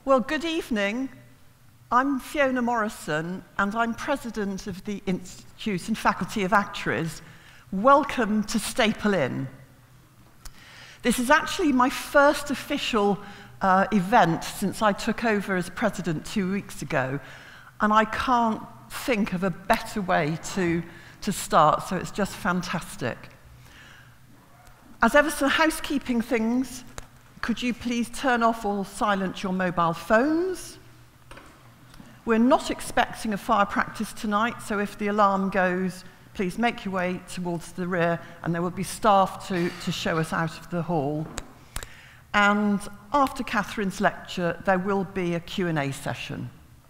Well, good evening. I'm Fiona Morrison, and I'm president of the Institute and Faculty of Actuaries. Welcome to Staple Inn. This is actually my first official event since I took over as president 2 weeks ago, and I can't think of a better way to start, so it's just fantastic. As ever, some housekeeping things. Could you please turn off or silence your mobile phones? We're not expecting a fire practice tonight, so if the alarm goes, please make your way towards the rear, and there will be staff to show us out of the hall. And after Kathryn's lecture, there will be a Q&A session.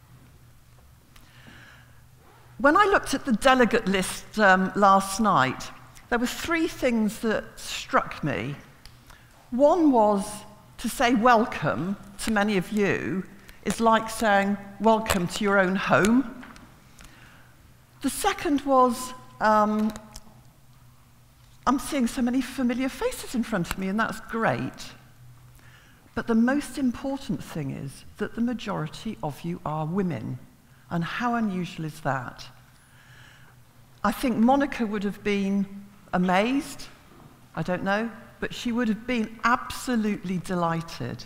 When I looked at the delegate list last night, there were three things that struck me. One was to say welcome to many of you is like saying welcome to your own home. The second was I'm seeing so many familiar faces in front of me, and that's great. But the most important thing is that the majority of you are women. And how unusual is that? I think Monica would have been amazed, I don't know, but she would have been absolutely delighted.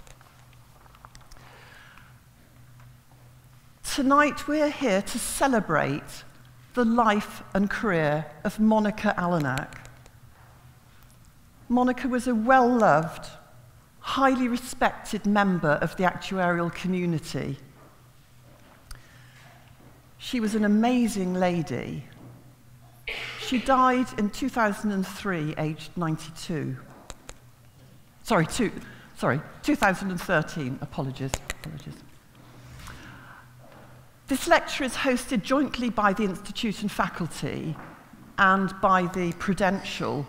Tonight we're here to celebrate the life and career of Monica Allanach. Monica was a well-loved, highly respected member of the actuarial community. She was an amazing lady. She died in 2003, aged 92. Sorry, 2013, apologies. This lecture is hosted jointly by the Institute and Faculty and by the Prudential,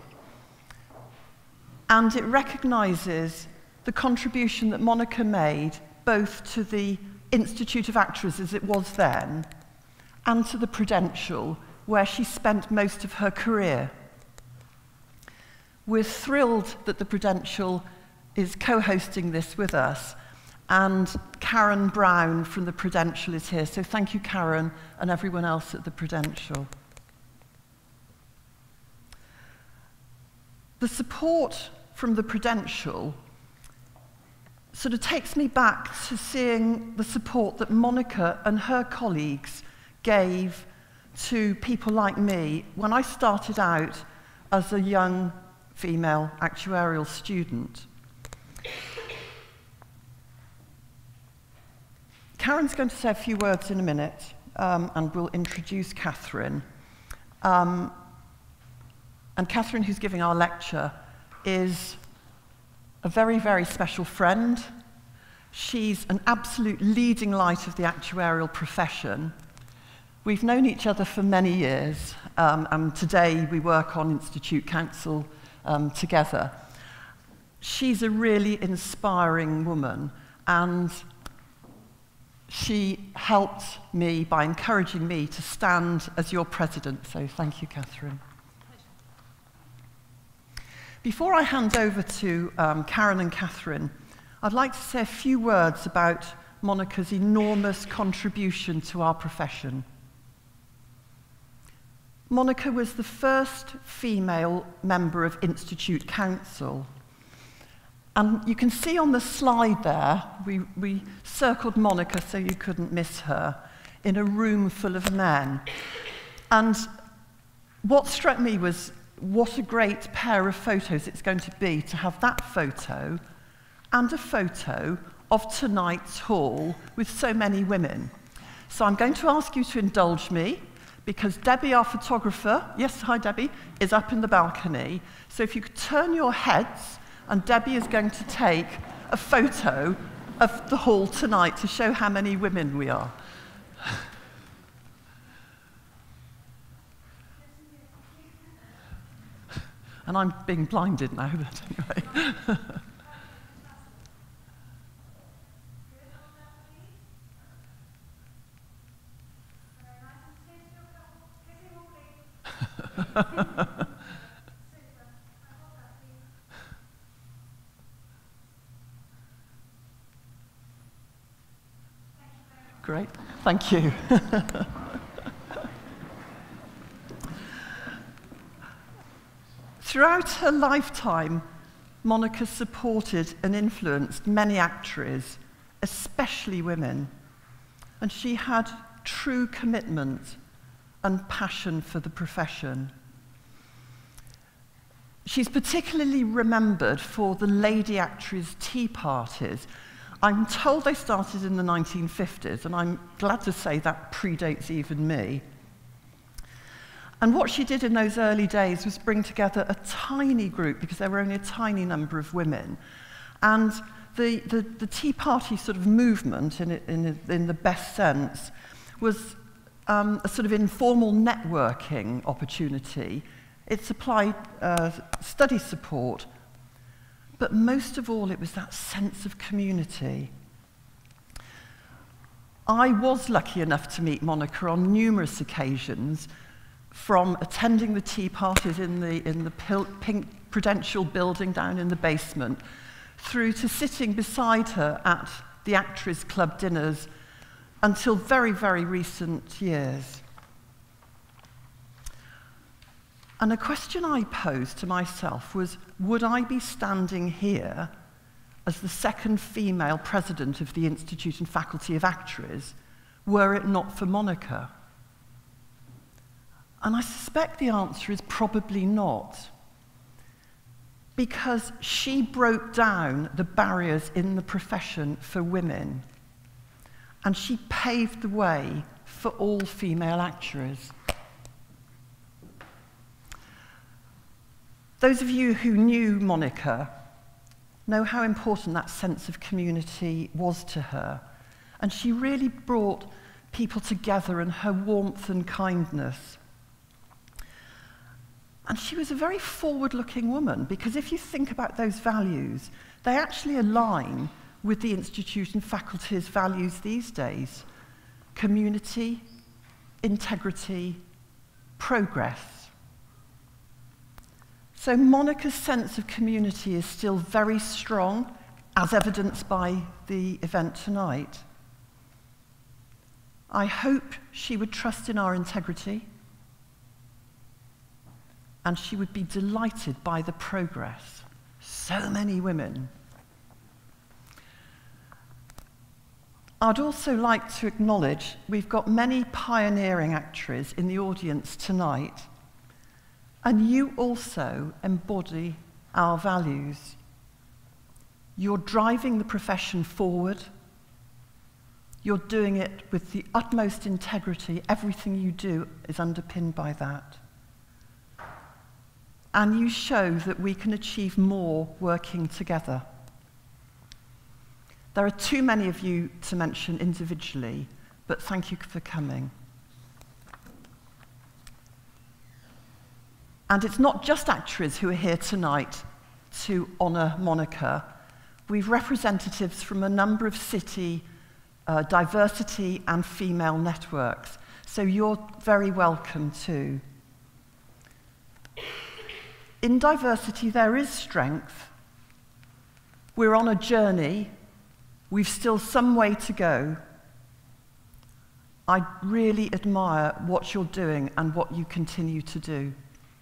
and it recognises the contribution that Monica made both to the Institute of Actuaries as it was then and to the Prudential, where she spent most of her career. We're thrilled that the Prudential is co-hosting this with us, and Karen Brown from the Prudential is here, so thank you, Karen, and everyone else at the Prudential. The support from the Prudential sort of takes me back to seeing the support that Monica and her colleagues gave to people like me when I started out as a young female actuarial student. Karen's going to say a few words in a minute, and we'll introduce Kathryn. And Kathryn, who's giving our lecture, is a very, very special friend. She's an absolute leading light of the actuarial profession. We've known each other for many years, and today we work on Institute Council together. She's a really inspiring woman, and she helped me by encouraging me to stand as your president, so thank you, Kathryn. Before I hand over to Karen and Kathryn, I'd like to say a few words about Monica's enormous contribution to our profession. Monica was the first female member of Institute Council. And you can see on the slide there, we circled Monica so you couldn't miss her, in a room full of men. And what struck me was what a great pair of photos it's going to be to have that photo and a photo of tonight's hall with so many women. So I'm going to ask you to indulge me, because Debbie, our photographer, yes, hi Debbie, is up in the balcony. So if you could turn your heads, and Debbie is going to take a photo of the hall tonight to show how many women we are. And I'm being blinded now, but anyway. Great, thank you. Throughout her lifetime, Monica supported and influenced many actresses, especially women, and she had true commitment and passion for the profession. She's particularly remembered for the lady actress tea parties. I'm told they started in the 1950s, and I'm glad to say that predates even me. And what she did in those early days was bring together a tiny group, because there were only a tiny number of women. And the Tea Party sort of movement, in the best sense, was a sort of informal networking opportunity. It supplied study support, but most of all, it was that sense of community. I was lucky enough to meet Monica on numerous occasions, from attending the tea parties in the pink Prudential building down in the basement, through to sitting beside her at the Actors Club dinners until very, very recent years. And a question I posed to myself was, would I be standing here as the second female president of the Institute and Faculty of Actors were it not for Monica? And I suspect the answer is probably not, because she broke down the barriers in the profession for women, and she paved the way for all female actors. Those of you who knew Monica know how important that sense of community was to her, and she really brought people together in her warmth and kindness. And she was a very forward-looking woman, because if you think about those values, they actually align with the Institute and Faculty's values these days: community, integrity, progress. So Monica's sense of community is still very strong, as evidenced by the event tonight. I hope she would trust in our integrity, and she would be delighted by the progress. So many women. I'd also like to acknowledge we've got many pioneering actors in the audience tonight, and you also embody our values. You're driving the profession forward. You're doing it with the utmost integrity. Everything you do is underpinned by that. And you show that we can achieve more working together. There are too many of you to mention individually, but thank you for coming. And it's not just actors who are here tonight to honour Monica. We've representatives from a number of city diversity and female networks, so you're very welcome too. In diversity, there is strength. We're on a journey. We've still some way to go. I really admire what you're doing and what you continue to do.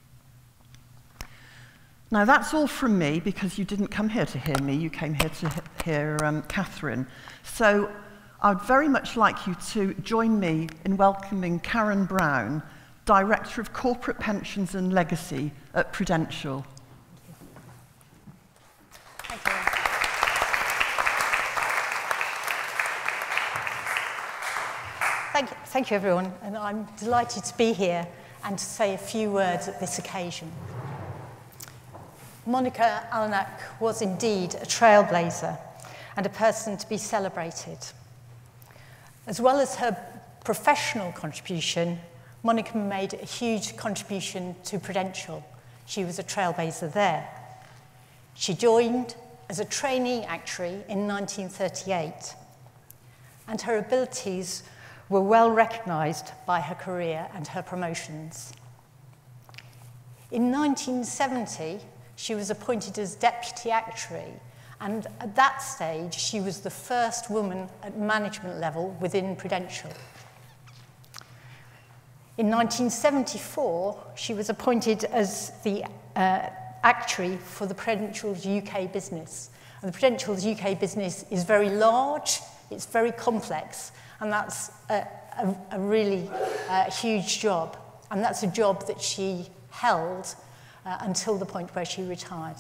Now, that's all from me, because you didn't come here to hear me. You came here to hear Kathryn. So I'd very much like you to join me in welcoming Karen Brown, Director of Corporate Pensions and Legacy at Prudential. Thank you. Thank you, everyone. And I'm delighted to be here and to say a few words at this occasion. Monica Allanach was indeed a trailblazer and a person to be celebrated. As well as her professional contribution, Monica made a huge contribution to Prudential. She was a trailblazer there. She joined as a trainee actuary in 1938, and her abilities were well recognised by her career and her promotions. In 1970, she was appointed as deputy actuary And at that stage, she was the first woman at management level within Prudential. In 1974, she was appointed as the actuary for the Prudential's UK business. And the Prudential's UK business is very large, it's very complex, and that's a really huge job. And that's a job that she held until the point where she retired.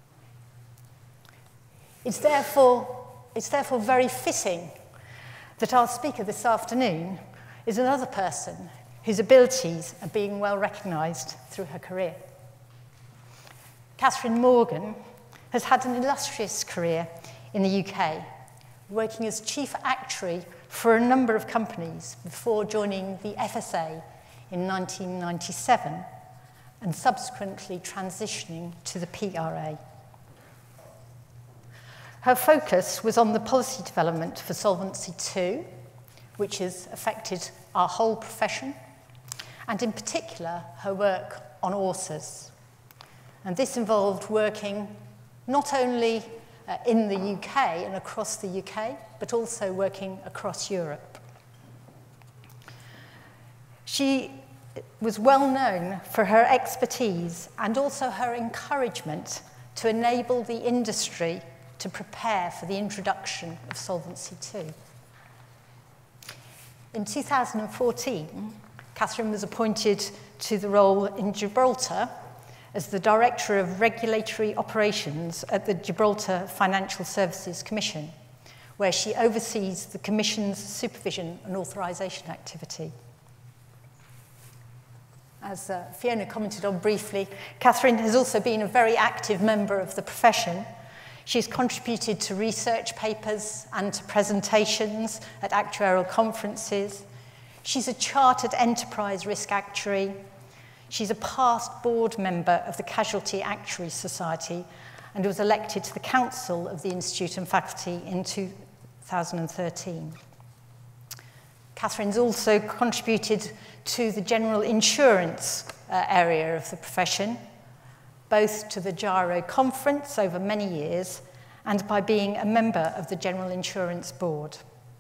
It's therefore very fitting that our speaker this afternoon is another person whose abilities are being well recognised through her career. Kathryn Morgan has had an illustrious career in the UK, working as chief actuary for a number of companies before joining the FSA in 1997 and subsequently transitioning to the PRA. Her focus was on the policy development for Solvency II, which has affected our whole profession, and in particular, her work on authors. And this involved working not only in the UK and across the UK, but also working across Europe. She was well known for her expertise and also her encouragement to enable the industry to prepare for the introduction of Solvency II. In 2014, Kathryn was appointed to the role in Gibraltar as the Director of Regulatory Operations at the Gibraltar Financial Services Commission, where she oversees the Commission's supervision and authorisation activity. As Fiona commented on briefly, Kathryn has also been a very active member of the profession. She's contributed to research papers and to presentations at actuarial conferences. She's a chartered enterprise risk actuary. She's a past board member of the Casualty Actuaries Society and was elected to the Council of the Institute and Faculty in 2013. Kathryn's also contributed to the general insurance area of the profession, both to the GIRO conference over many years and by being a member of the General Insurance Board.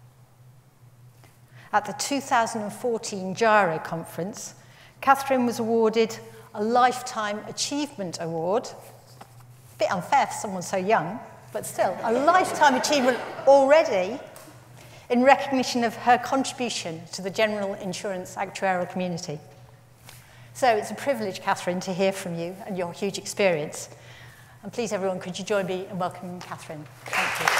At the 2014 GIRO conference, Kathryn was awarded a Lifetime Achievement Award. A bit unfair for someone so young, but still, a Lifetime Achievement already in recognition of her contribution to the general insurance actuarial community. So it's a privilege, Kathryn, to hear from you and your huge experience. And please, everyone, could you join me in welcoming Kathryn? Thank you.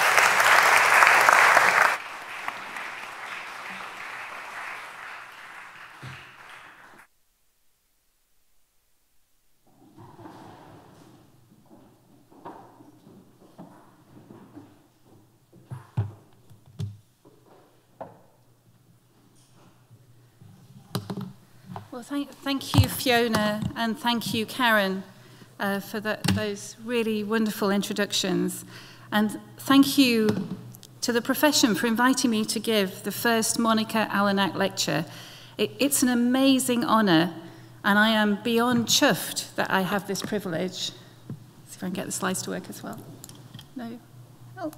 Well, thank you, Fiona, and thank you, Karen, for those really wonderful introductions. And thank you to the profession for inviting me to give the first Monica Allanach lecture. It's an amazing honour, and I am beyond chuffed that I have this privilege. See if I can get the slides to work as well. No? Oh.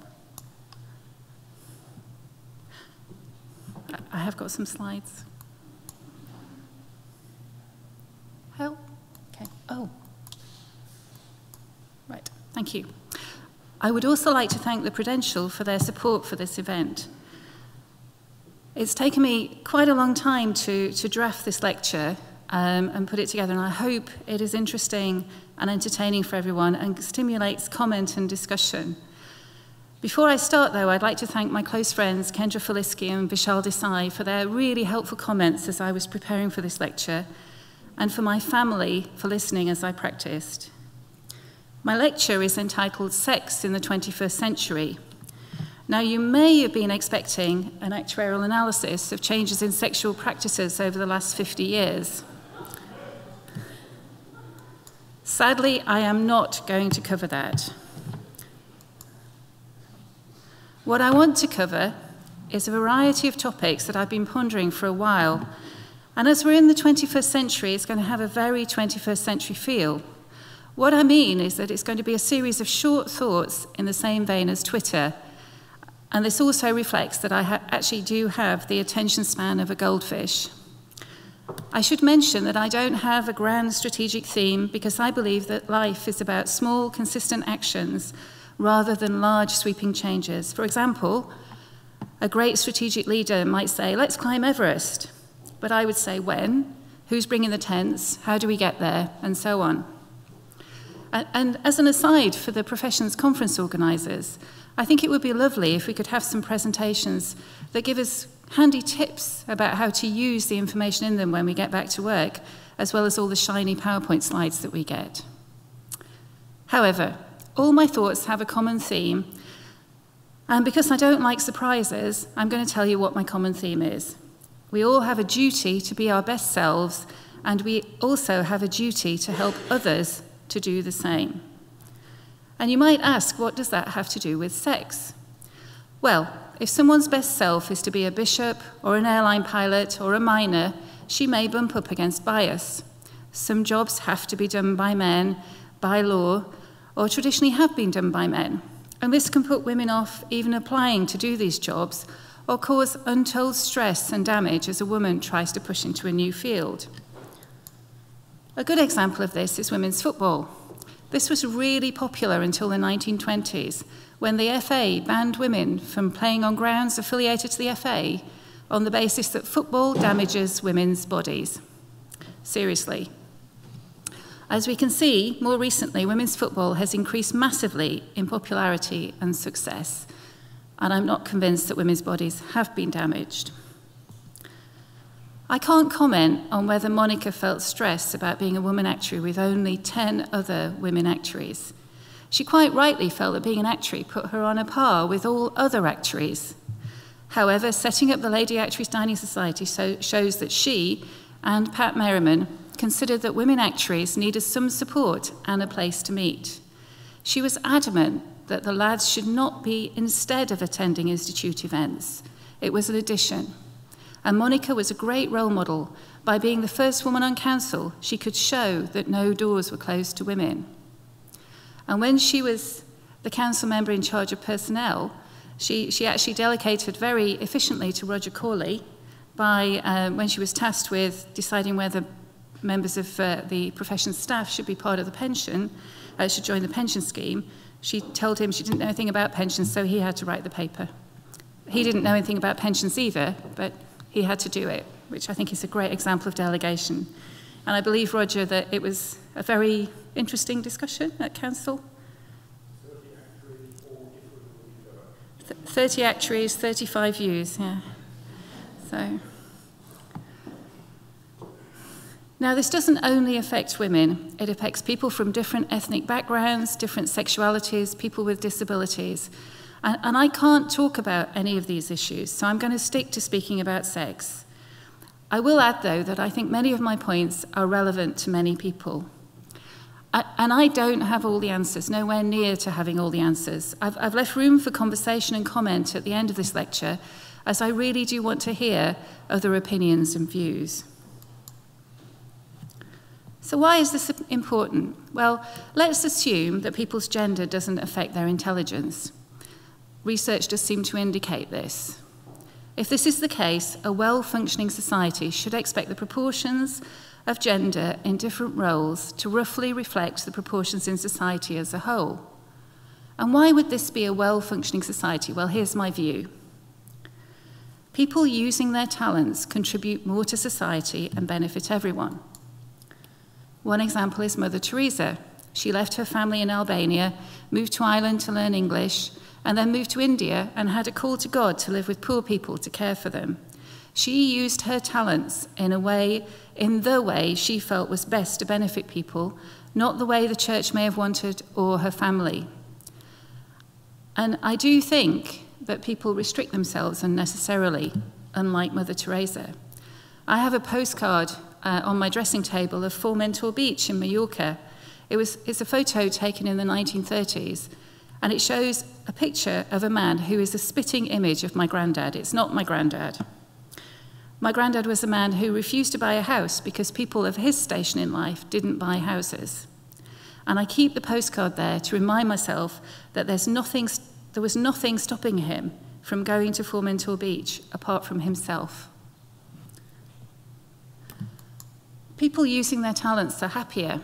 I have got some slides. Help? Okay. Oh. Right. Thank you. I would also like to thank the Prudential for their support for this event. It's taken me quite a long time to draft this lecture and put it together, and I hope it is interesting and entertaining for everyone and stimulates comment and discussion. Before I start, though, I'd like to thank my close friends Kendra Feliski and Vishal Desai for their really helpful comments as I was preparing for this lecture, and for my family for listening as I practiced. My lecture is entitled Sex in the 21st Century. Now, you may have been expecting an actuarial analysis of changes in sexual practices over the last 50 years. Sadly, I am not going to cover that. What I want to cover is a variety of topics that I've been pondering for a while. And as we're in the 21st century, it's going to have a very 21st century feel. What I mean is that it's going to be a series of short thoughts in the same vein as Twitter. And this also reflects that I actually do have the attention span of a goldfish. I should mention that I don't have a grand strategic theme because I believe that life is about small, consistent actions rather than large, sweeping changes. For example, a great strategic leader might say, let's climb Everest. But I would say, when? Who's bringing the tents? How do we get there? And so on. And as an aside for the profession's conference organisers, I think it would be lovely if we could have some presentations that give us handy tips about how to use the information in them when we get back to work, as well as all the shiny PowerPoint slides that we get. However, all my thoughts have a common theme, and because I don't like surprises, I'm going to tell you what my common theme is. We all have a duty to be our best selves, and we also have a duty to help others to do the same. And you might ask, what does that have to do with sex? Well, if someone's best self is to be a bishop or an airline pilot or a miner, she may bump up against bias. Some jobs have to be done by men, by law, or traditionally have been done by men. And this can put women off even applying to do these jobs or cause untold stress and damage as a woman tries to push into a new field. A good example of this is women's football. This was really popular until the 1920s, when the FA banned women from playing on grounds affiliated to the FA on the basis that football damages women's bodies. Seriously. As we can see, more recently, women's football has increased massively in popularity and success, and I'm not convinced that women's bodies have been damaged. I can't comment on whether Monica felt stress about being a woman actuary with only 10 other women actuaries. She quite rightly felt that being an actuary put her on a par with all other actuaries. However, setting up the Lady Actuaries Dining Society shows that she and Pat Merriman considered that women actuaries needed some support and a place to meet. She was adamant that the lads should not be instead of attending institute events. It was an addition. And Monica was a great role model. By being the first woman on council, she could show that no doors were closed to women. And when she was the council member in charge of personnel, she actually delegated very efficiently to Roger Corley when she was tasked with deciding whether members of the profession's staff should be part of the pension, should join the pension scheme. She told him she didn't know anything about pensions, so he had to write the paper. He didn't know anything about pensions either, but he had to do it, which I think is a great example of delegation. And I believe, Roger, that it was a very interesting discussion at council. 30 actuaries, 35 views, yeah. So. Now, this doesn't only affect women. It affects people from different ethnic backgrounds, different sexualities, people with disabilities. And I can't talk about any of these issues, so I'm going to stick to speaking about sex. I will add, though, that I think many of my points are relevant to many people. And I don't have all the answers, nowhere near to having all the answers. I've left room for conversation and comment at the end of this lecture, as I really do want to hear other opinions and views. So why is this important? Well, let's assume that people's gender doesn't affect their intelligence. Research does seem to indicate this. If this is the case, a well-functioning society should expect the proportions of gender in different roles to roughly reflect the proportions in society as a whole. And why would this be a well-functioning society? Well, here's my view. People using their talents contribute more to society and benefit everyone. One example is Mother Teresa. She left her family in Albania, moved to Ireland to learn English, and then moved to India and had a call to God to live with poor people to care for them. She used her talents in the way she felt was best to benefit people, not the way the church may have wanted or her family. And I do think that people restrict themselves unnecessarily, unlike Mother Teresa. I have a postcard on my dressing table of Formentor Beach in Mallorca. It's a photo taken in the 1930s, and it shows a picture of a man who is a spitting image of my granddad. It's not my granddad. My granddad was a man who refused to buy a house because people of his station in life didn't buy houses. And I keep the postcard there to remind myself that there was nothing stopping him from going to Formentor Beach apart from himself. People using their talents are happier.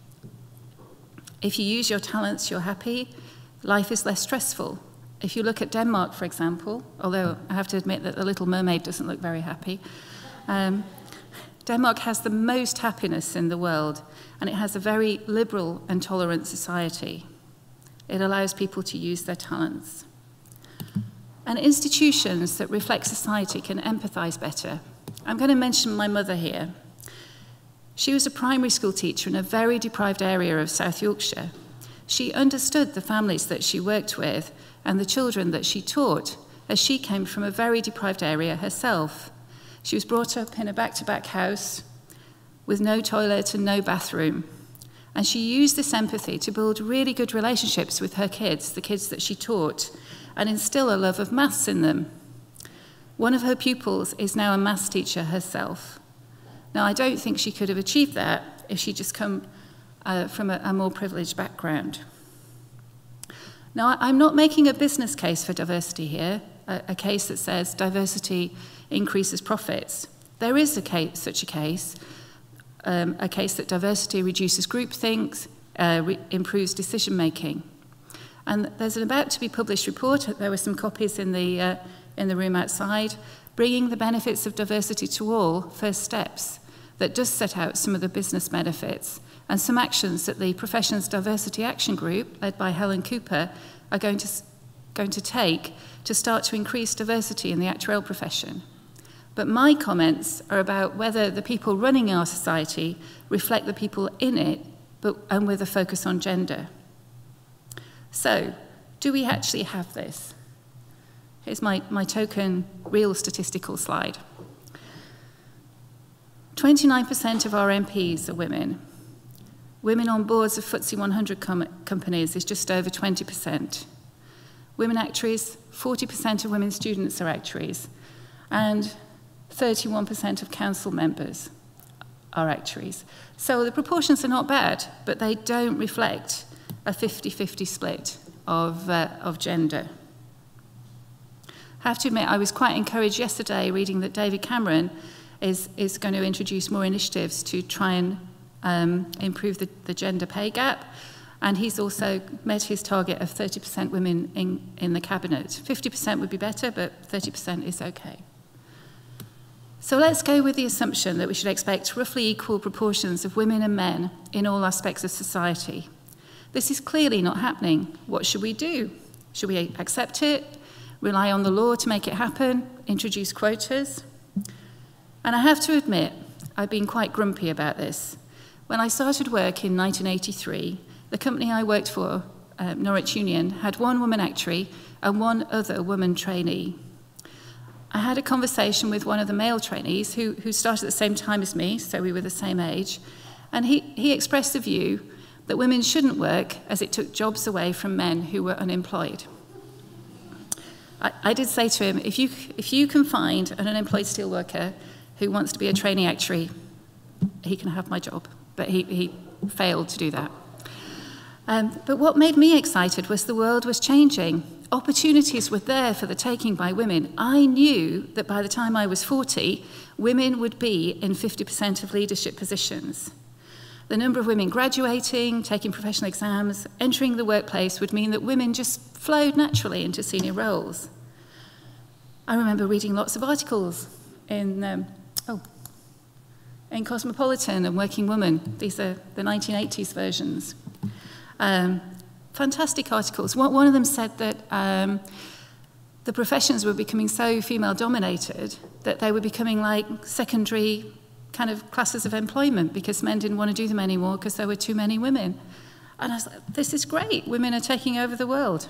If you use your talents, you're happy. Life is less stressful. If you look at Denmark, for example, although I have to admit that the Little Mermaid doesn't look very happy, Denmark has the most happiness in the world, and it has a very liberal and tolerant society. It allows people to use their talents. And institutions that reflect society can empathise better. I'm going to mention my mother here. She was a primary school teacher in a very deprived area of South Yorkshire. She understood the families that she worked with and the children that she taught, as she came from a very deprived area herself. She was brought up in a back-to-back house with no toilet and no bathroom. And she used this empathy to build really good relationships with her kids, the kids that she taught, and instill a love of maths in them. One of her pupils is now a maths teacher herself. Now, I don't think she could have achieved that if she'd just come from a more privileged background. Now, I'm not making a business case for diversity here, a case that says diversity increases profits. There is such a case that diversity reduces groupthink, improves decision-making. And there's an about-to-be-published report, there were some copies in the room outside, bringing the benefits of diversity to all, first steps, that does set out some of the business benefits and some actions that the Professions Diversity Action Group, led by Helen Cooper, are going to take to start to increase diversity in the actuarial profession. But my comments are about whether the people running our society reflect the people in it, and with a focus on gender. So, do we actually have this? Here's my token real statistical slide. 29% of our MPs are women. Women on boards of FTSE 100 companies is just over 20%. Women actuaries, 40% of women students are actuaries, and 31% of council members are actuaries. So the proportions are not bad, but they don't reflect a 50-50 split of gender. I have to admit, I was quite encouraged yesterday reading that David Cameron is going to introduce more initiatives to try and improve the gender pay gap, and he's also met his target of 30% women in the cabinet. 50% would be better, but 30% is okay. So let's go with the assumption that we should expect roughly equal proportions of women and men in all aspects of society. This is clearly not happening. What should we do? Should we accept it, rely on the law to make it happen, introduce quotas? And I have to admit, I've been quite grumpy about this. When I started work in 1983, the company I worked for, Norwich Union, had one woman actuary and one other woman trainee. I had a conversation with one of the male trainees who started at the same time as me, so we were the same age, and he expressed the view that women shouldn't work as it took jobs away from men who were unemployed. I did say to him, if you can find an unemployed steelworker who wants to be a trainee actuary, he can have my job. But he failed to do that. But what made me excited was the world was changing. Opportunities were there for the taking by women. I knew that by the time I was 40, women would be in 50% of leadership positions. The number of women graduating, taking professional exams, entering the workplace would mean that women just flowed naturally into senior roles. I remember reading lots of articles in Cosmopolitan and Working Woman. These are the 1980s versions. Fantastic articles. One of them said that the professions were becoming so female-dominated that they were becoming like secondary kind of classes of employment because men didn't want to do them anymore because there were too many women. And I was like, this is great. Women are taking over the world.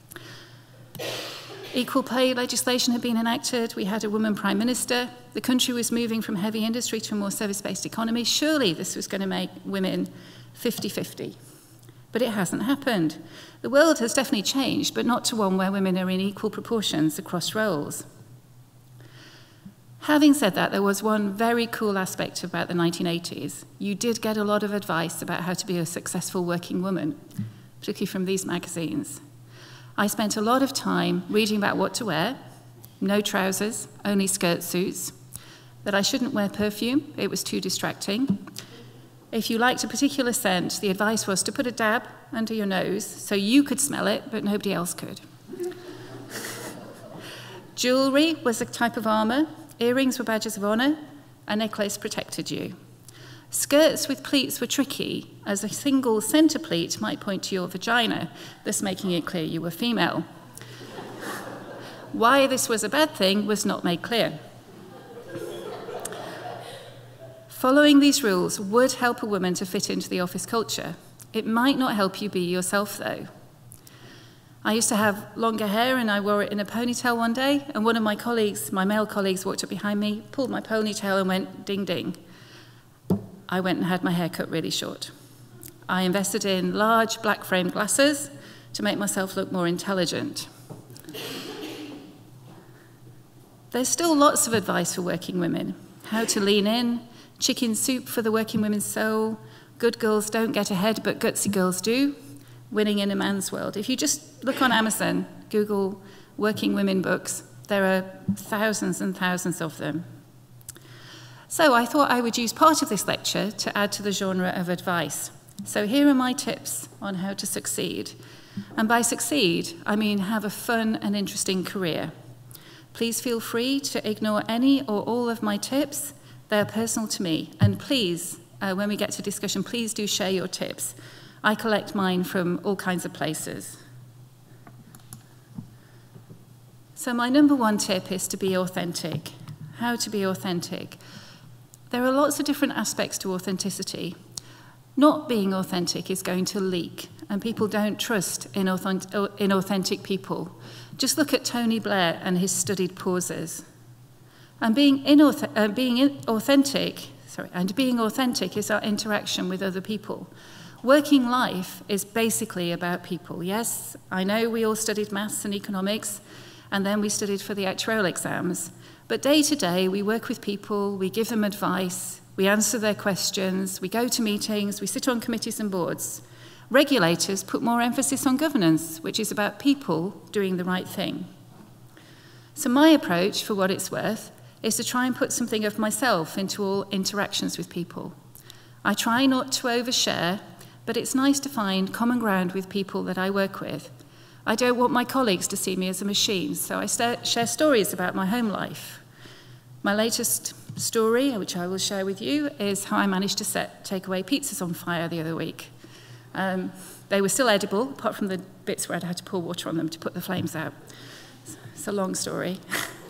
Equal pay legislation had been enacted. We had a woman prime minister. The country was moving from heavy industry to a more service-based economy. Surely this was going to make women 50-50. But it hasn't happened. The world has definitely changed, but not to one where women are in equal proportions across roles. Having said that, there was one very cool aspect about the 1980s. You did get a lot of advice about how to be a successful working woman, particularly from these magazines. I spent a lot of time reading about what to wear, no trousers, only skirt suits, that I shouldn't wear perfume, it was too distracting. If you liked a particular scent, the advice was to put a dab under your nose so you could smell it, but nobody else could. Jewellery was a type of armour, earrings were badges of honour, a necklace protected you. Skirts with pleats were tricky, as a single centre pleat might point to your vagina, thus making it clear you were female. Why this was a bad thing was not made clear. Following these rules would help a woman to fit into the office culture. It might not help you be yourself, though. I used to have longer hair and I wore it in a ponytail one day, and one of my colleagues, my male colleagues, walked up behind me, pulled my ponytail and went ding ding. I went and had my hair cut really short. I invested in large black frame glasses to make myself look more intelligent. There's still lots of advice for working women. How to lean in, chicken soup for the working women's soul, good girls don't get ahead but gutsy girls do, winning in a man's world. If you just look on Amazon, Google working women books, there are thousands and thousands of them. So I thought I would use part of this lecture to add to the genre of advice. So here are my tips on how to succeed. And by succeed, I mean have a fun and interesting career. Please feel free to ignore any or all of my tips. They're personal to me. And please, when we get to discussion, please do share your tips. I collect mine from all kinds of places. So my number one tip is to be authentic. How to be authentic? There are lots of different aspects to authenticity. Not being authentic is going to leak, and people don't trust in authentic people. Just look at Tony Blair and his studied pauses. And being authentic is our interaction with other people. Working life is basically about people. Yes, I know we all studied maths and economics, and then we studied for the actuarial exams. But day to day, we work with people, we give them advice, we answer their questions, we go to meetings, we sit on committees and boards. Regulators put more emphasis on governance, which is about people doing the right thing. So my approach, for what it's worth, is to try and put something of myself into all interactions with people. I try not to overshare, but it's nice to find common ground with people that I work with. I don't want my colleagues to see me as a machine, so I share stories about my home life. My latest story, which I will share with you, is how I managed to set takeaway pizzas on fire the other week. They were still edible, apart from the bits where I'd had to pour water on them to put the flames out. It's a long story.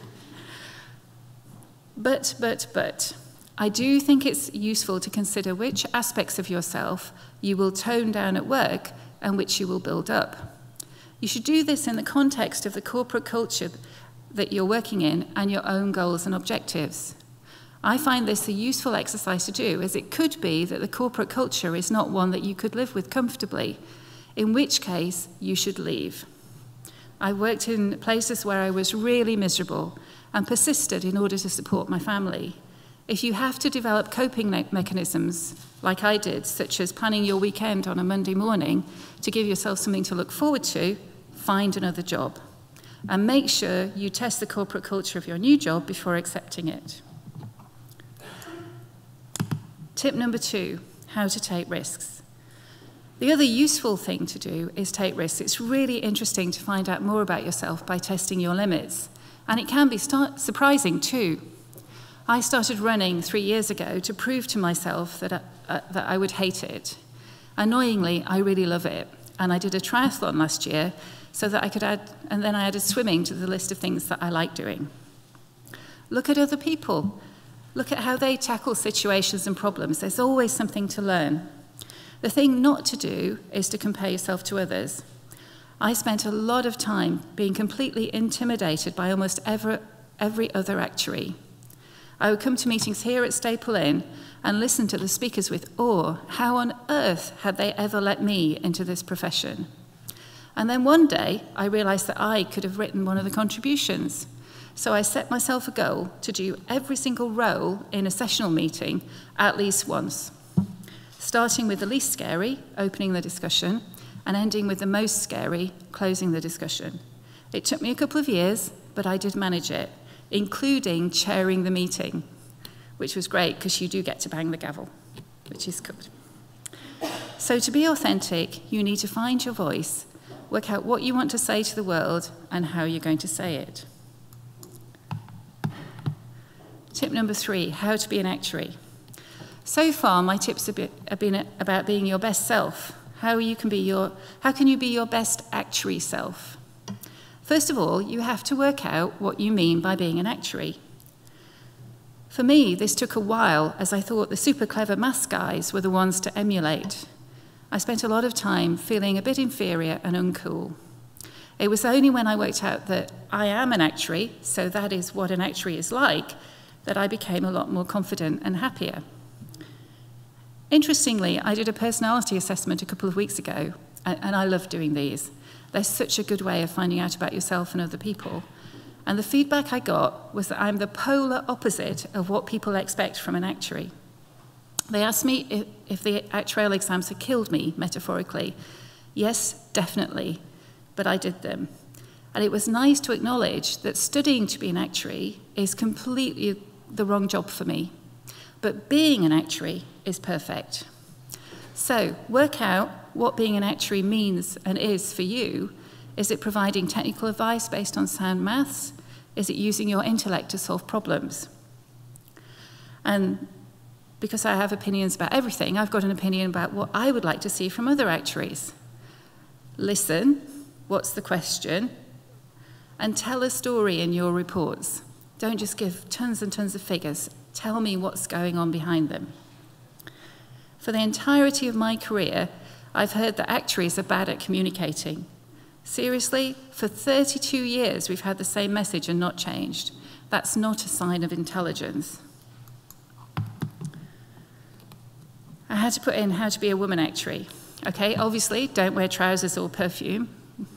But, I do think it's useful to consider which aspects of yourself you will tone down at work and which you will build up. You should do this in the context of the corporate culture that you're working in and your own goals and objectives. I find this a useful exercise to do, as it could be that the corporate culture is not one that you could live with comfortably, in which case you should leave. I worked in places where I was really miserable and persisted in order to support my family. If you have to develop coping mechanisms, like I did, such as planning your weekend on a Monday morning to give yourself something to look forward to, find another job. And make sure you test the corporate culture of your new job before accepting it. Tip number 2, how to take risks. The other useful thing to do is take risks. It's really interesting to find out more about yourself by testing your limits. And it can be surprising too. I started running 3 years ago to prove to myself that I would hate it. Annoyingly, I really love it. And I did a triathlon last year so that I could add, and then I added swimming to the list of things that I like doing. Look at other people. Look at how they tackle situations and problems. There's always something to learn. The thing not to do is to compare yourself to others. I spent a lot of time being completely intimidated by almost every other actuary. I would come to meetings here at Staple Inn and listen to the speakers with awe. How on earth had they ever let me into this profession? And then one day, I realized that I could have written one of the contributions. So I set myself a goal to do every single role in a sessional meeting at least once, starting with the least scary, opening the discussion, and ending with the most scary, closing the discussion. It took me a couple of years, but I did manage it, including chairing the meeting, which was great because you do get to bang the gavel, which is good. So to be authentic, you need to find your voice, work out what you want to say to the world and how you're going to say it. Tip number 3, how to be an actuary. So far, my tips have been about being your best self. How can you be your best actuary self? First of all, you have to work out what you mean by being an actuary. For me, this took a while, as I thought the super clever maths guys were the ones to emulate. I spent a lot of time feeling a bit inferior and uncool. It was only when I worked out that I am an actuary, so that is what an actuary is like, that I became a lot more confident and happier. Interestingly, I did a personality assessment a couple of weeks ago, and I love doing these. They're such a good way of finding out about yourself and other people. And the feedback I got was that I'm the polar opposite of what people expect from an actuary. They asked me if the actuarial exams had killed me, metaphorically. Yes, definitely, but I did them. And it was nice to acknowledge that studying to be an actuary is completely the wrong job for me. But being an actuary is perfect. So work out what being an actuary means and is for you. Is it providing technical advice based on sound maths? Is it using your intellect to solve problems? And because I have opinions about everything, I've got an opinion about what I would like to see from other actuaries. Listen, what's the question? And tell a story in your reports. Don't just give tons and tons of figures. Tell me what's going on behind them. For the entirety of my career, I've heard that actuaries are bad at communicating. Seriously, for 32 years we've had the same message and not changed. That's not a sign of intelligence. I had to put in how to be a woman actuary. Okay, obviously, don't wear trousers or perfume.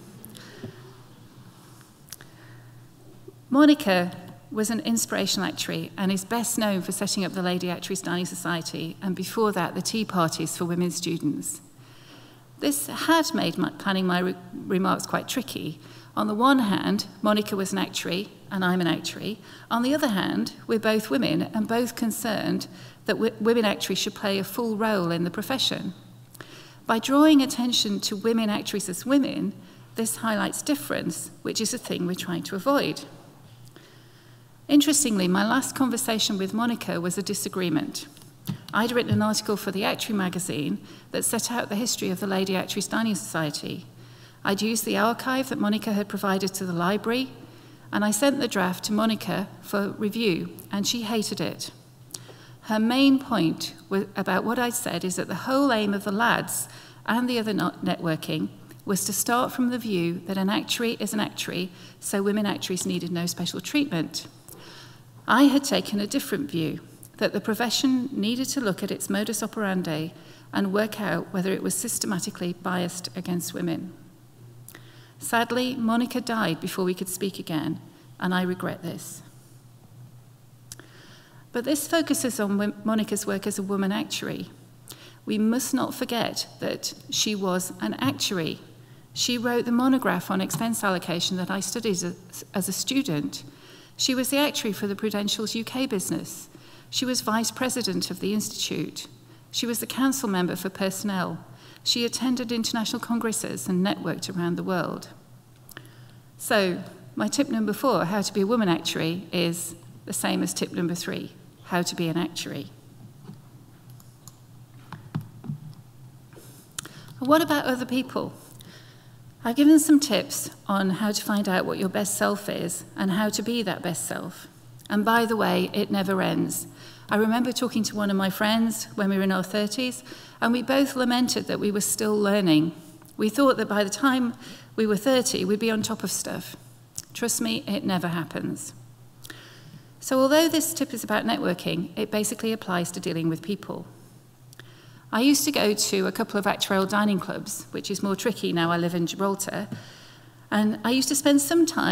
Monica was an inspirational actuary and is best known for setting up the Lady Actuaries Dining Society and before that the tea parties for women students. This had made planning my remarks quite tricky. On the one hand, Monica was an actuary and I'm an actuary. On the other hand, we're both women and both concerned that women actuaries should play a full role in the profession. By drawing attention to women actuaries as women, this highlights difference, which is a thing we're trying to avoid. Interestingly, my last conversation with Monica was a disagreement. I'd written an article for the Actuary magazine that set out the history of the Lady Actuaries Dining Society. I'd used the archive that Monica had provided to the library, and I sent the draft to Monica for review, and she hated it. Her main point about what I'd said is that the whole aim of the lads and the other networking was to start from the view that an actuary is an actuary, so women actuaries needed no special treatment. I had taken a different view, that the profession needed to look at its modus operandi and work out whether it was systematically biased against women. Sadly, Monica died before we could speak again, and I regret this. But this focuses on Monica's work as a woman actuary. We must not forget that she was an actuary. She wrote the monograph on expense allocation that I studied as a student. She was the actuary for the Prudential's UK business. She was vice president of the Institute. She was the council member for personnel. She attended international congresses and networked around the world. So, my tip number 4, how to be a woman actuary, is the same as tip number 3, how to be an actuary. What about other people? I've given some tips on how to find out what your best self is and how to be that best self. And by the way, it never ends. I remember talking to one of my friends when we were in our 30s, and we both lamented that we were still learning. We thought that by the time we were 30, we'd be on top of stuff. Trust me, it never happens. So although this tip is about networking, it basically applies to dealing with people. I used to go to a couple of actuarial dining clubs, which is more tricky now I live in Gibraltar, and I used to spend some time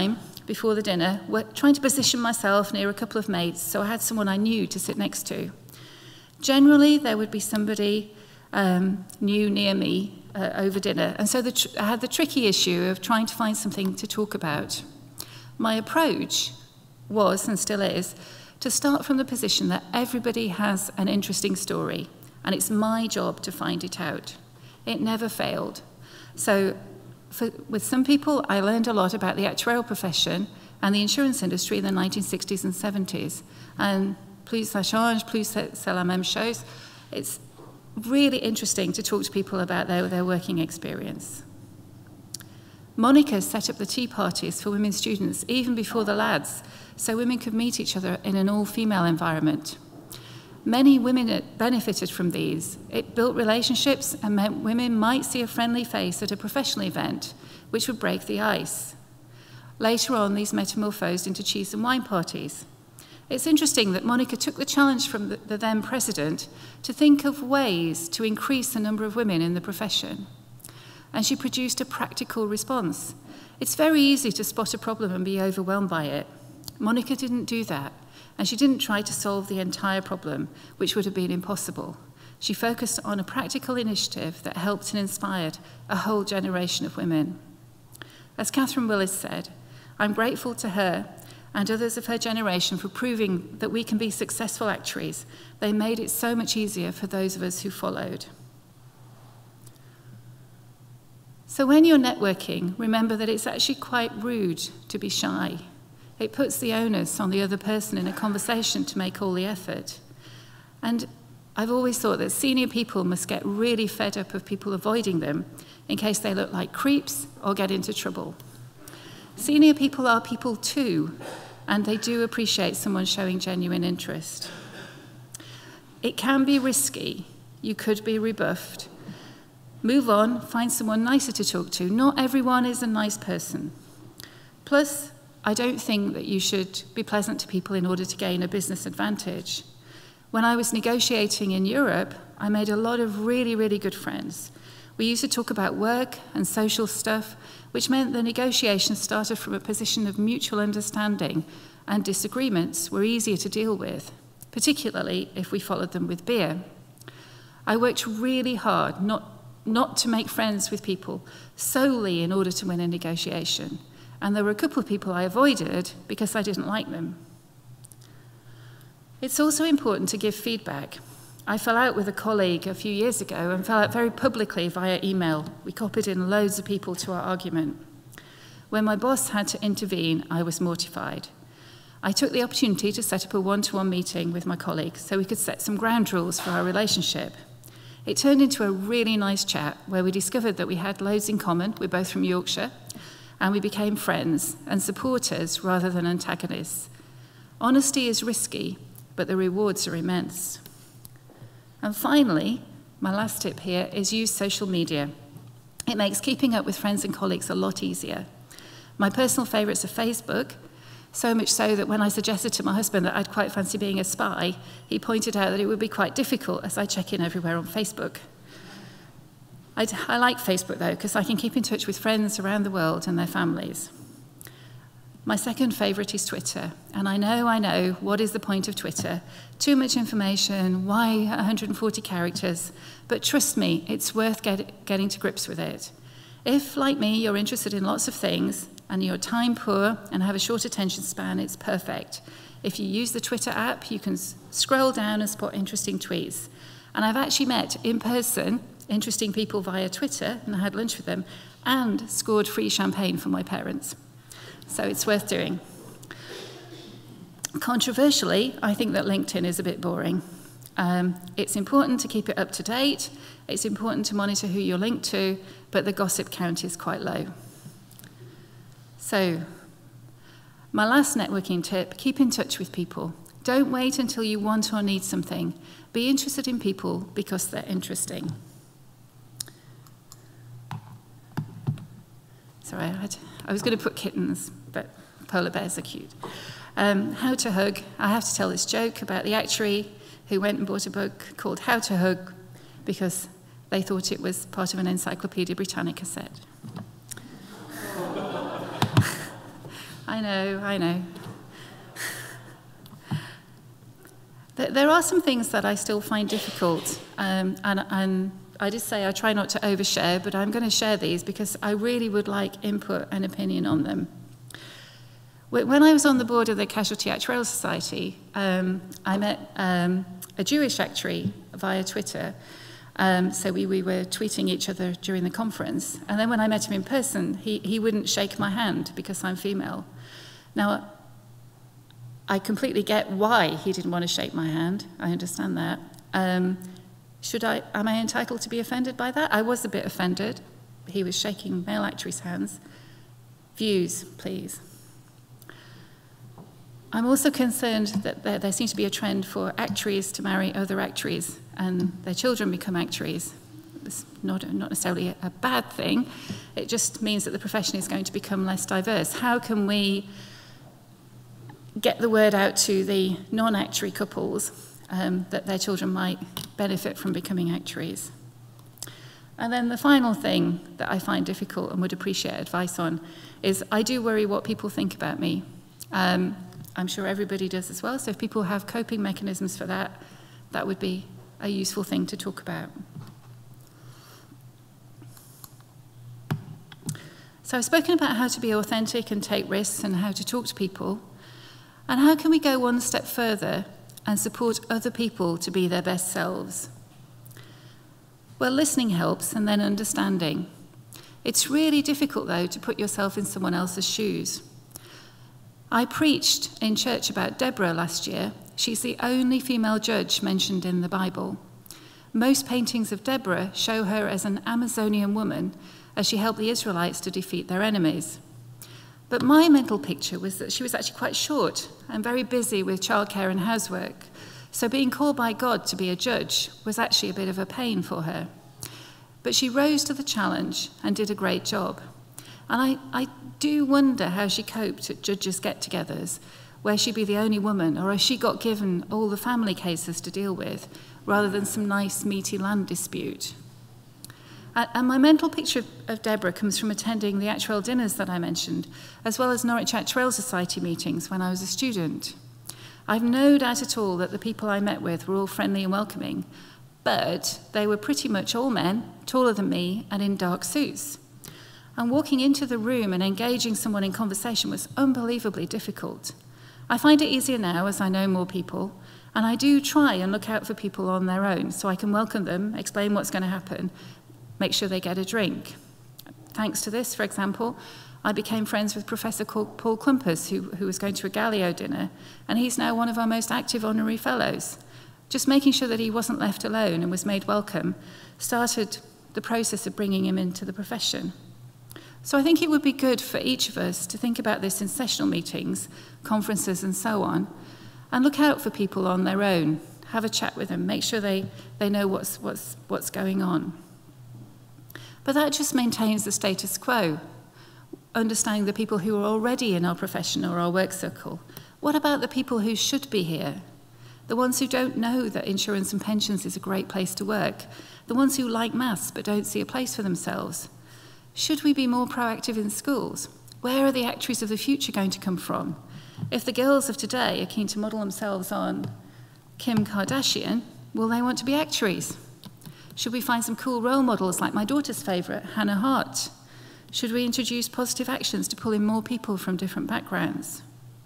before the dinner, trying to position myself near a couple of mates so I had someone I knew to sit next to. Generally, there would be somebody new near me over dinner, and so I had the tricky issue of trying to find something to talk about. My approach was, and still is, to start from the position that everybody has an interesting story, and it's my job to find it out. It never failed. So with some people, I learned a lot about the actuarial profession and the insurance industry in the 1960s and 70s. And plus ça change, plus c'est la même chose. It's really interesting to talk to people about their working experience. Monica set up the tea parties for women students even before the lads, so women could meet each other in an all-female environment. Many women benefited from these. It built relationships and meant women might see a friendly face at a professional event, which would break the ice. Later on, these metamorphosed into cheese and wine parties. It's interesting that Monica took the challenge from the then president to think of ways to increase the number of women in the profession. And she produced a practical response. It's very easy to spot a problem and be overwhelmed by it. Monica didn't do that. And she didn't try to solve the entire problem, which would have been impossible. She focused on a practical initiative that helped and inspired a whole generation of women. As Kathryn Willis said, I'm grateful to her and others of her generation for proving that we can be successful actuaries. They made it so much easier for those of us who followed. So when you're networking, remember that it's actually quite rude to be shy. It puts the onus on the other person in a conversation to make all the effort. And I've always thought that senior people must get really fed up of people avoiding them in case they look like creeps or get into trouble. Senior people are people too, and they do appreciate someone showing genuine interest. It can be risky. You could be rebuffed. Move on, find someone nicer to talk to. Not everyone is a nice person. Plus, I don't think that you should be pleasant to people in order to gain a business advantage. When I was negotiating in Europe, I made a lot of really, really good friends. We used to talk about work and social stuff, which meant the negotiations started from a position of mutual understanding, and disagreements were easier to deal with, particularly if we followed them with beer. I worked really hard not to make friends with people solely in order to win a negotiation. And there were a couple of people I avoided because I didn't like them. It's also important to give feedback. I fell out with a colleague a few years ago and fell out very publicly via email. We copied in loads of people to our argument. When my boss had to intervene, I was mortified. I took the opportunity to set up a one-to-one meeting with my colleague so we could set some ground rules for our relationship. It turned into a really nice chat where we discovered that we had loads in common. We're both from Yorkshire. And we became friends and supporters rather than antagonists. Honesty is risky, but the rewards are immense. And finally, my last tip here is use social media. It makes keeping up with friends and colleagues a lot easier. My personal favourites are Facebook, so much so that when I suggested to my husband that I'd quite fancy being a spy, he pointed out that it would be quite difficult as I check in everywhere on Facebook. I like Facebook, though, because I can keep in touch with friends around the world and their families. My second favourite is Twitter. And I know, what is the point of Twitter? Too much information, why 140 characters? But trust me, it's worth getting to grips with it. If, like me, you're interested in lots of things, and you're time poor and have a short attention span, it's perfect. If you use the Twitter app, you can scroll down and spot interesting tweets. And I've actually met, in person, interesting people via Twitter, and I had lunch with them, and scored free champagne for my parents. So it's worth doing. Controversially, I think that LinkedIn is a bit boring. It's important to keep it up to date, it's important to monitor who you're linked to, but the gossip count is quite low. So, my last networking tip, keep in touch with people. Don't wait until you want or need something. Be interested in people because they're interesting. Sorry, I was going to put kittens, but polar bears are cute. How to Hug. I have to tell this joke about the actuary who went and bought a book called How to Hug because they thought it was part of an Encyclopedia Britannica set. I know. There are some things that I still find difficult, and I did say I try not to overshare, but I'm going to share these because I really would like input and opinion on them. When I was on the board of the Casualty Actuarial Society, I met a Jewish actuary via Twitter. So we were tweeting each other during the conference. And then when I met him in person, he wouldn't shake my hand because I'm female. Now, I completely get why he didn't want to shake my hand. I understand that. Am I entitled to be offended by that? I was a bit offended. He was shaking male actuaries' hands. Views, please. I'm also concerned that there seems to be a trend for actuaries to marry other actuaries and their children become actuaries. It's not necessarily a bad thing. It just means that the profession is going to become less diverse. How can we get the word out to the non-actuary couples that their children might benefit from becoming actuaries? And then the final thing that I find difficult and would appreciate advice on is I do worry what people think about me. I'm sure everybody does as well, so if people have coping mechanisms for that, that would be a useful thing to talk about. So I've spoken about how to be authentic and take risks and how to talk to people. And how can we go one step further and support other people to be their best selves? Well, listening helps, and then understanding. It's really difficult, though, to put yourself in someone else's shoes. I preached in church about Deborah last year. She's the only female judge mentioned in the Bible. Most paintings of Deborah show her as an Amazonian woman as she helped the Israelites to defeat their enemies. But my mental picture was that she was actually quite short and very busy with childcare and housework. So being called by God to be a judge was actually a bit of a pain for her. But she rose to the challenge and did a great job. And I do wonder how she coped at judges' get-togethers, where she'd be the only woman, or if she got given all the family cases to deal with, rather than some nice, meaty land dispute. And my mental picture of Deborah comes from attending the actuarial dinners that I mentioned, as well as Norwich Actuarial Society meetings when I was a student. I've no doubt at all that the people I met with were all friendly and welcoming, but they were pretty much all men, taller than me, and in dark suits. And walking into the room and engaging someone in conversation was unbelievably difficult. I find it easier now as I know more people, and I do try and look out for people on their own so I can welcome them, explain what's going to happen, make sure they get a drink. Thanks to this, for example, I became friends with Professor Paul Klumpers, who was going to a Gallio dinner, and he's now one of our most active honorary fellows. Just making sure that he wasn't left alone and was made welcome started the process of bringing him into the profession. So I think it would be good for each of us to think about this in sessional meetings, conferences and so on, and look out for people on their own, have a chat with them, make sure they know what's going on. But that just maintains the status quo, understanding the people who are already in our profession or our work circle. What about the people who should be here? The ones who don't know that insurance and pensions is a great place to work, the ones who like maths but don't see a place for themselves. Should we be more proactive in schools? Where are the actuaries of the future going to come from? If the girls of today are keen to model themselves on Kim Kardashian, will they want to be actuaries? Should we find some cool role models like my daughter's favourite, Hannah Hart? Should we introduce positive actions to pull in more people from different backgrounds?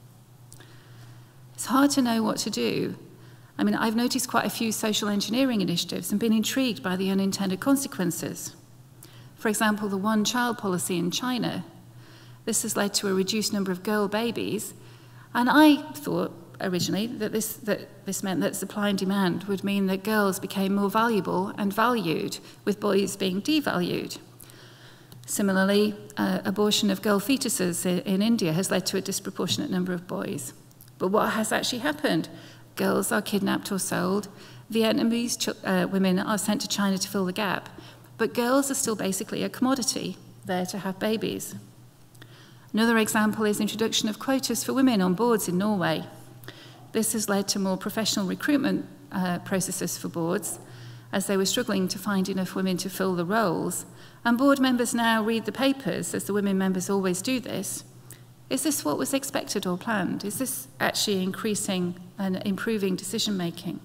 It's hard to know what to do. I mean, I've noticed quite a few social engineering initiatives and been intrigued by the unintended consequences. For example, the one-child policy in China. This has led to a reduced number of girl babies, and I thought originally that this meant that supply and demand would mean that girls became more valuable and valued, with boys being devalued. Similarly, abortion of girl fetuses in India has led to a disproportionate number of boys. But what has actually happened? Girls are kidnapped or sold. Vietnamese women are sent to China to fill the gap. But girls are still basically a commodity, there to have babies. Another example is introduction of quotas for women on boards in Norway. This has led to more professional recruitment processes for boards, as they were struggling to find enough women to fill the roles. And board members now read the papers, as the women members always do this, Is this what was expected or planned? Is this actually increasing and improving decision making?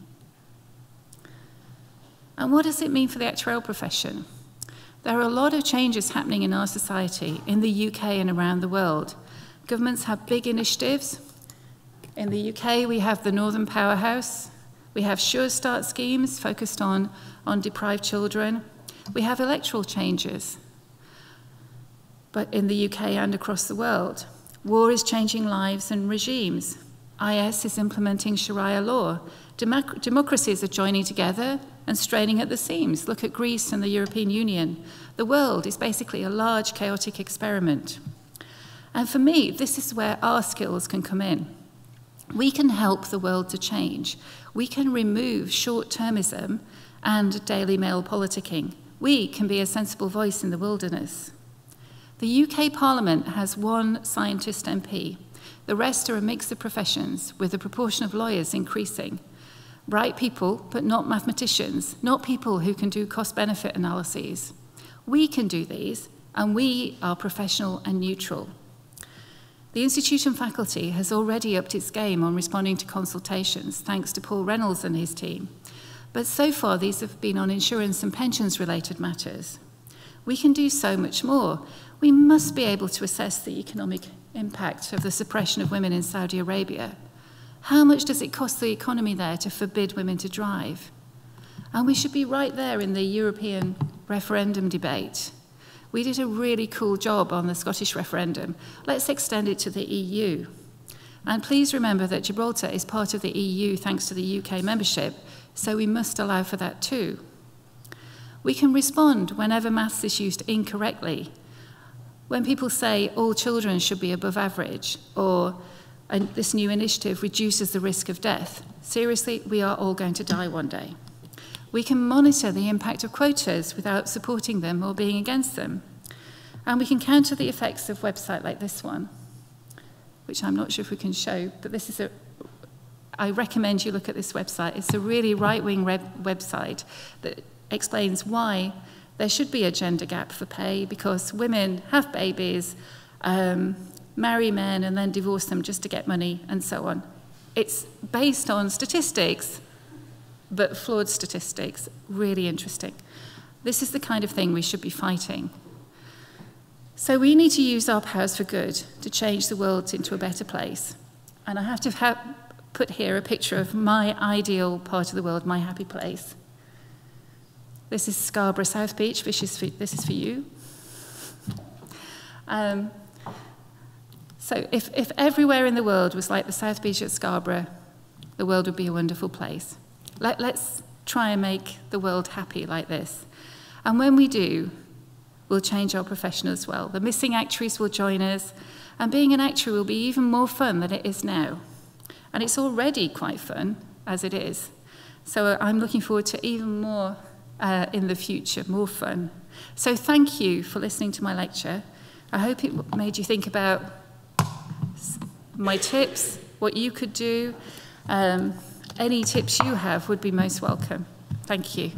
And what does it mean for the actuarial profession? There are a lot of changes happening in our society, in the UK and around the world. Governments have big initiatives. In the UK, we have the Northern Powerhouse. We have Sure Start schemes focused on deprived children. We have electoral changes, but in the UK and across the world. War is changing lives and regimes. IS is implementing Sharia law. Democracies are joining together and straining at the seams. Look at Greece and the European Union. The world is basically a large chaotic experiment. And for me, this is where our skills can come in. We can help the world to change. We can remove short-termism and Daily Mail politicking. We can be a sensible voice in the wilderness. The UK Parliament has one scientist MP. The rest are a mix of professions, with the proportion of lawyers increasing. Bright people, but not mathematicians, not people who can do cost-benefit analyses. We can do these, and we are professional and neutral. The institution faculty has already upped its game on responding to consultations, thanks to Paul Reynolds and his team. But so far, these have been on insurance and pensions-related matters. We can do so much more. We must be able to assess the economic impact of the suppression of women in Saudi Arabia. How much does it cost the economy there to forbid women to drive? And we should be right there in the European referendum debate. We did a really cool job on the Scottish referendum. Let's extend it to the EU. And please remember that Gibraltar is part of the EU thanks to the UK membership, so we must allow for that too. We can respond whenever maths is used incorrectly. When people say all children should be above average, or this new initiative reduces the risk of death, seriously, we are all going to die one day. We can monitor the impact of quotas without supporting them or being against them. And we can counter the effects of websites like this one, which I'm not sure if we can show, but this is I recommend you look at this website. It's a really right-wing website that explains why there should be a gender gap for pay, because women have babies, marry men and then divorce them just to get money and so on. It's based on statistics, but flawed statistics, really interesting. This is the kind of thing we should be fighting. So we need to use our powers for good to change the world into a better place. And I have to put here a picture of my ideal part of the world, my happy place. This is Scarborough South Beach. This is for you. So if everywhere in the world was like the South Beach at Scarborough, the world would be a wonderful place. Let's try and make the world happy like this. And when we do, we'll change our profession as well. The missing actuaries will join us, and being an actuary will be even more fun than it is now. And it's already quite fun, as it is. So I'm looking forward to even more in the future, more fun. So thank you for listening to my lecture. I hope it made you think about my tips, what you could do. Any tips you have would be most welcome. Thank you.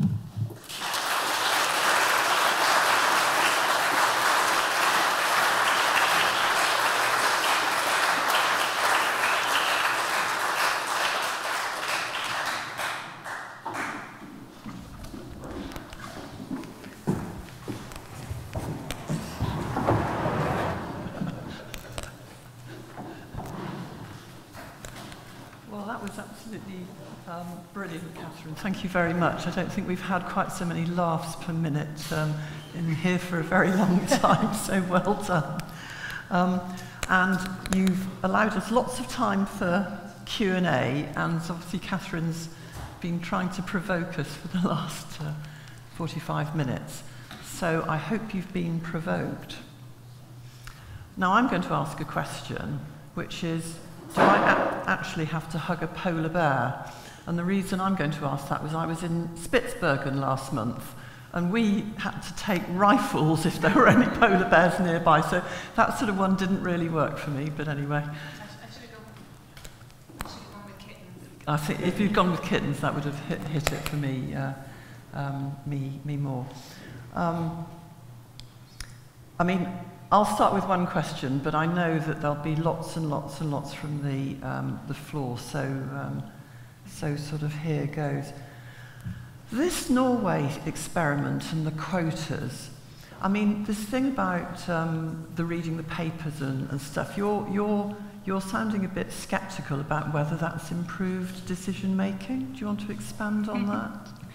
Brilliant, Kathryn. Thank you very much. I don't think we've had quite so many laughs per minute in here for a very long time, so well done. And you've allowed us lots of time for Q&A, and obviously Kathryn's been trying to provoke us for the last 45 minutes. So I hope you've been provoked. Now I'm going to ask a question, which is, do I actually have to hug a polar bear? And the reason I'm going to ask that was I was in Spitsbergen last month, and we had to take rifles if there were any polar bears nearby, so that sort of one didn't really work for me, but anyway. I should have gone with kittens. I think if you'd gone with kittens, that would have hit it for me, me more. I mean, I'll start with one question, but I know that there'll be lots and lots and lots from the floor, so sort of here goes. This Norway experiment and the quotas, I mean, this thing about the reading the papers and stuff, you're sounding a bit sceptical about whether that's improved decision making. Do you want to expand on that?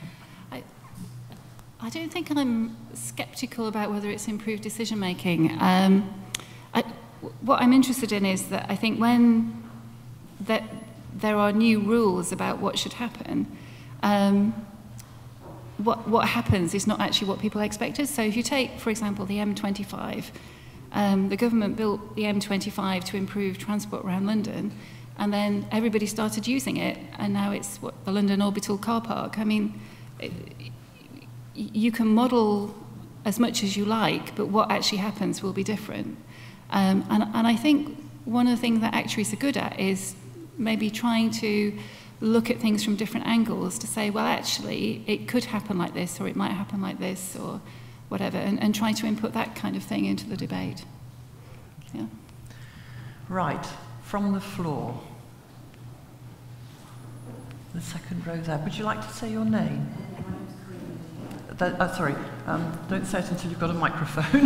I don't think I'm sceptical about whether it's improved decision making. What I'm interested in is that I think when there are new rules about what should happen, what happens is not actually what people expected. So if you take, for example, the M25, the government built the M25 to improve transport around London, and then everybody started using it, and now it's the London Orbital Car Park. I mean, you can model as much as you like, but what actually happens will be different. And I think one of the things that actuaries are good at is maybe trying to look at things from different angles to say, well, actually, it could happen like this, or it might happen like this, or whatever, and try to input that kind of thing into the debate. Yeah. Right, from the floor. The second row there. Would you like to say your name? Sorry, don't say it until you've got a microphone.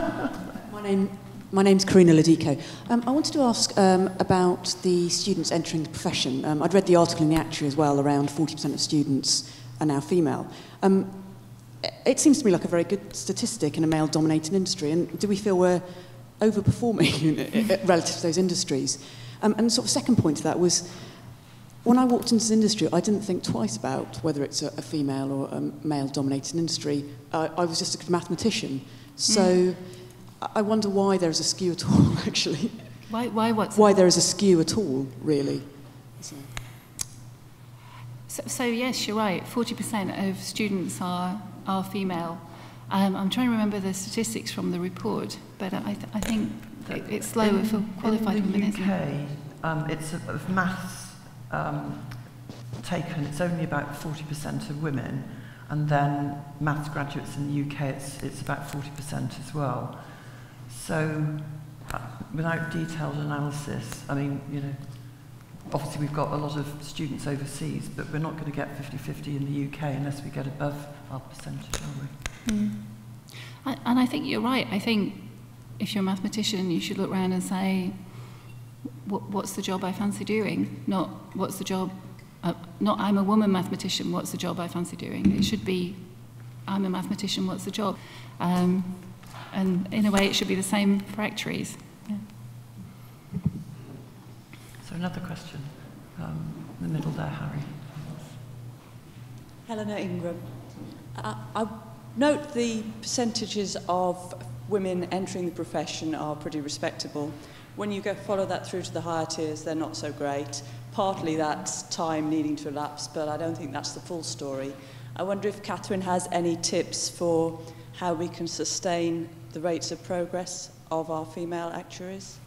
My name's Karina Ladico. I wanted to ask about the students entering the profession. I'd read the article in the Actuary as well, around 40% of students are now female. It seems to me like a very good statistic in a male-dominated industry, and do we feel we're overperforming relative to those industries? And sort of second point to that was, when I walked into this industry, I didn't think twice about whether it's a female or a male-dominated industry. I was just a good mathematician. So I wonder why there is a skew at all, actually. Why there is a skew at all, really. So yes, you're right. 40% of students are female. I'm trying to remember the statistics from the report, but I think it's lower for qualified women, isn't it? In the UK, it's of maths taken, it's only about 40% of women, and then maths graduates in the UK, it's about 40% as well. So, without detailed analysis, I mean, you know, obviously we've got a lot of students overseas, but we're not going to get 50-50 in the UK unless we get above our percentage, are we? And I think you're right. I think if you're a mathematician, you should look around and say, what's the job I fancy doing? Not what's the job, not I'm a woman mathematician, what's the job I fancy doing? It should be, I'm a mathematician, what's the job? And in a way, it should be the same for actuaries. Yeah. So another question, in the middle there, Harry. Helena Ingram. I note the percentages of women entering the profession are pretty respectable. When you follow that through to the higher tiers, they're not so great. Partly that's time needing to elapse, but I don't think that's the full story. I wonder if Kathryn has any tips for how we can sustain the rates of progress of our female actuaries.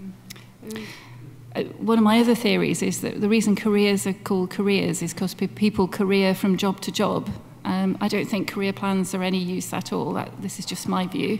One of my other theories is that the reason careers are called careers is because people career from job to job. I don't think career plans are any use at all. This is just my view.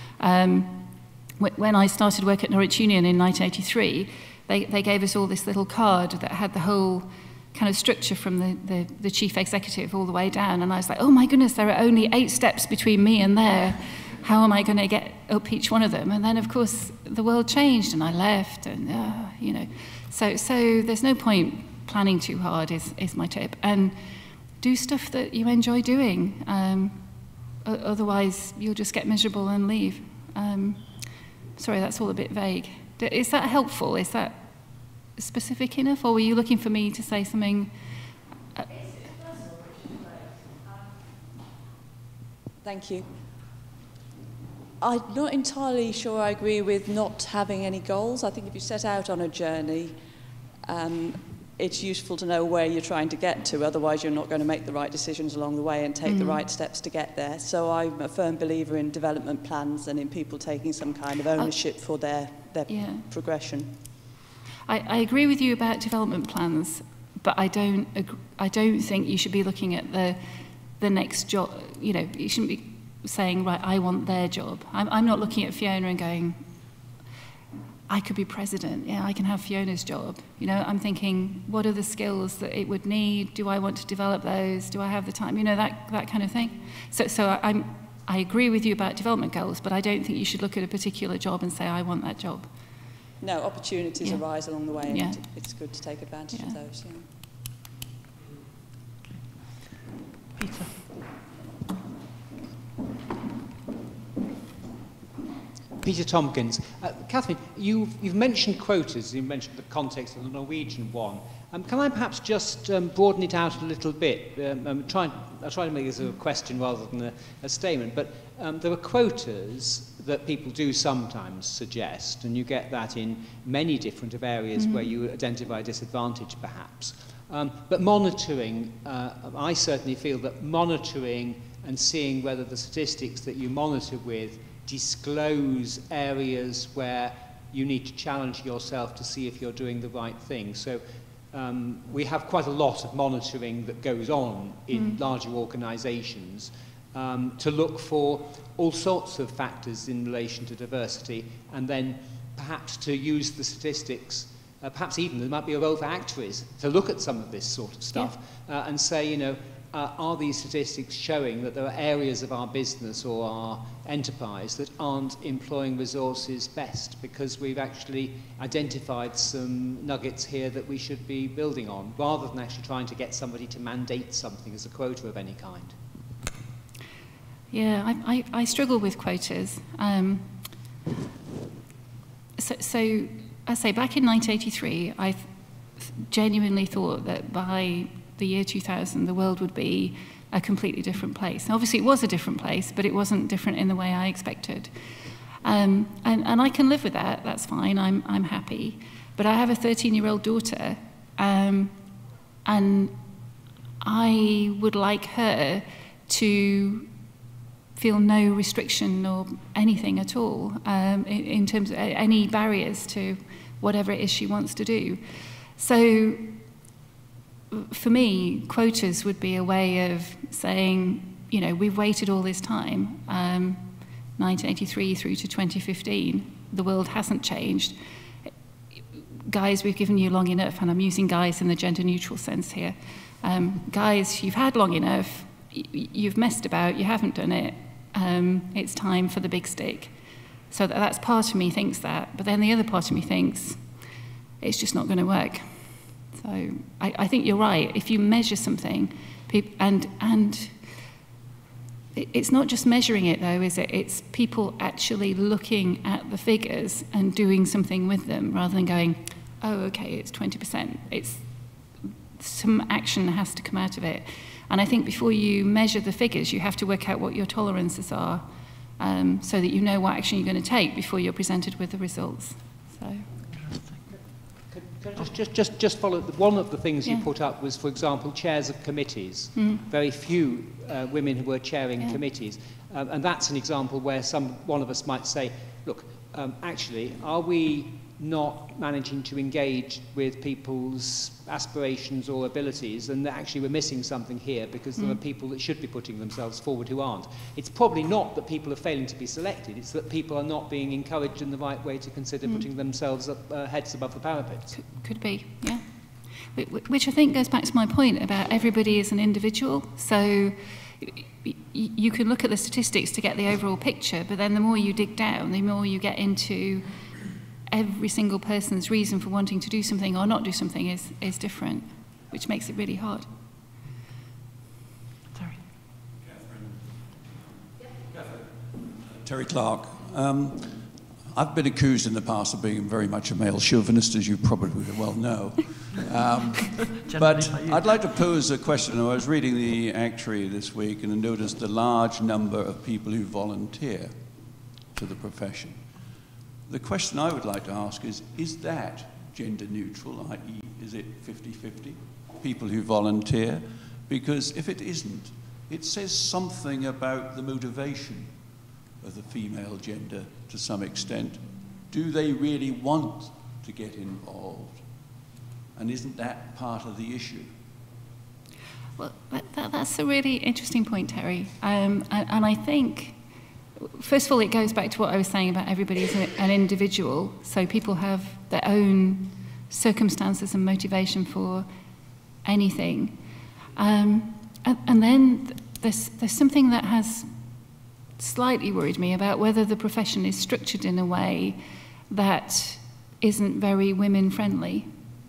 When I started work at Norwich Union in 1983, they gave us all this little card that had the whole kind of structure from the chief executive all the way down. And I was like, oh my goodness, there are only 8 steps between me and there. How am I going to get up each one of them? And then, of course, the world changed and I left. And, you know, so there's no point planning too hard is my tip. And do stuff that you enjoy doing. Otherwise, you'll just get miserable and leave. Sorry, that's all a bit vague. Is that helpful? Is that specific enough? Or were you looking for me to say something? Thank you. I'm not entirely sure I agree with not having any goals. I think if you set out on a journey, it's useful to know where you're trying to get to. Otherwise, you're not going to make the right decisions along the way and take the right steps to get there. So I'm a firm believer in development plans and in people taking some kind of ownership for their progression. I agree with you about development plans, but I don't think you should be looking at the next job. You know, you shouldn't be saying, right, I want their job. I'm not looking at Fiona and going, I could be president, yeah, I can have Fiona's job. You know, I'm thinking, what are the skills that it would need? Do I want to develop those? Do I have the time? You know, that kind of thing. So I agree with you about development goals, but I don't think you should look at a particular job and say, I want that job. No, opportunities arise along the way, and Yeah. it's good to take advantage of those. Yeah. Peter. Peter Tompkins. Kathryn, you've mentioned quotas, you've mentioned the context of the Norwegian one. Can I perhaps just broaden it out a little bit? I'll try to make this a question rather than a statement, but there are quotas that people do sometimes suggest, and you get that in many different areas where you identify disadvantage perhaps. But monitoring, I certainly feel that monitoring and seeing whether the statistics that you monitor with disclose areas where you need to challenge yourself to see if you're doing the right thing. So we have quite a lot of monitoring that goes on in larger organisations to look for all sorts of factors in relation to diversity, and then perhaps to use the statistics, perhaps even there might be a role for actuaries to look at some of this sort of stuff and say, you know, are these statistics showing that there are areas of our business or our enterprise that aren't employing resources best because we've actually identified some nuggets here that we should be building on, rather than actually trying to get somebody to mandate something as a quota of any kind? Yeah, I struggle with quotas. So I say back in 1983, I genuinely thought that by the year 2000, the world would be a completely different place. Now, obviously, it was a different place, but it wasn't different in the way I expected. And I can live with that. That's fine. I'm happy. But I have a 13-year-old daughter, and I would like her to feel no restriction or anything at all in terms of any barriers to whatever it is she wants to do. So for me, quotas would be a way of saying, you know, we've waited all this time, 1983 through to 2015, the world hasn't changed. Guys, we've given you long enough, and I'm using guys in the gender-neutral sense here. Guys, you've had long enough, you've messed about, you haven't done it, it's time for the big stick. So that's part of me thinks that, but then the other part of me thinks it's just not going to work. So I think you're right. If you measure something, and it's not just measuring it though, is it? It's people actually looking at the figures and doing something with them, rather than going, oh, okay, it's 20%. It's some action has to come out of it. And I think before you measure the figures, you have to work out what your tolerances are, so that you know what action you're going to take before you're presented with the results. So. Can I just follow? One of the things you put up was, for example, chairs of committees. Very few women who were chairing committees. And that's an example where one of us might say, look, actually, are we not managing to engage with people's aspirations or abilities, and actually we're missing something here because there are people that should be putting themselves forward who aren't. It's probably not that people are failing to be selected, it's that people are not being encouraged in the right way to consider putting themselves up, heads above the parapet. Could be, yeah. Which I think goes back to my point about everybody is an individual. So you can look at the statistics to get the overall picture, but then the more you dig down, the more you get into every single person's reason for wanting to do something or not do something is different, which makes it really hard. Sorry. Kathryn. Terry Clark. I've been accused in the past of being very much a male chauvinist, as you probably well know. But I'd like to pose a question. I was reading the actuary this week and I noticed the large number of people who volunteer to the profession. The question I would like to ask is that gender neutral, i.e. is it 50-50, people who volunteer? Because if it isn't, it says something about the motivation of the female gender to some extent. Do they really want to get involved? And isn't that part of the issue? Well, that's a really interesting point, Terry. And I think, first of all, it goes back to what I was saying about everybody as an individual. So people have their own circumstances and motivation for anything. And then there's something that has slightly worried me about whether the profession is structured in a way that isn't very women-friendly.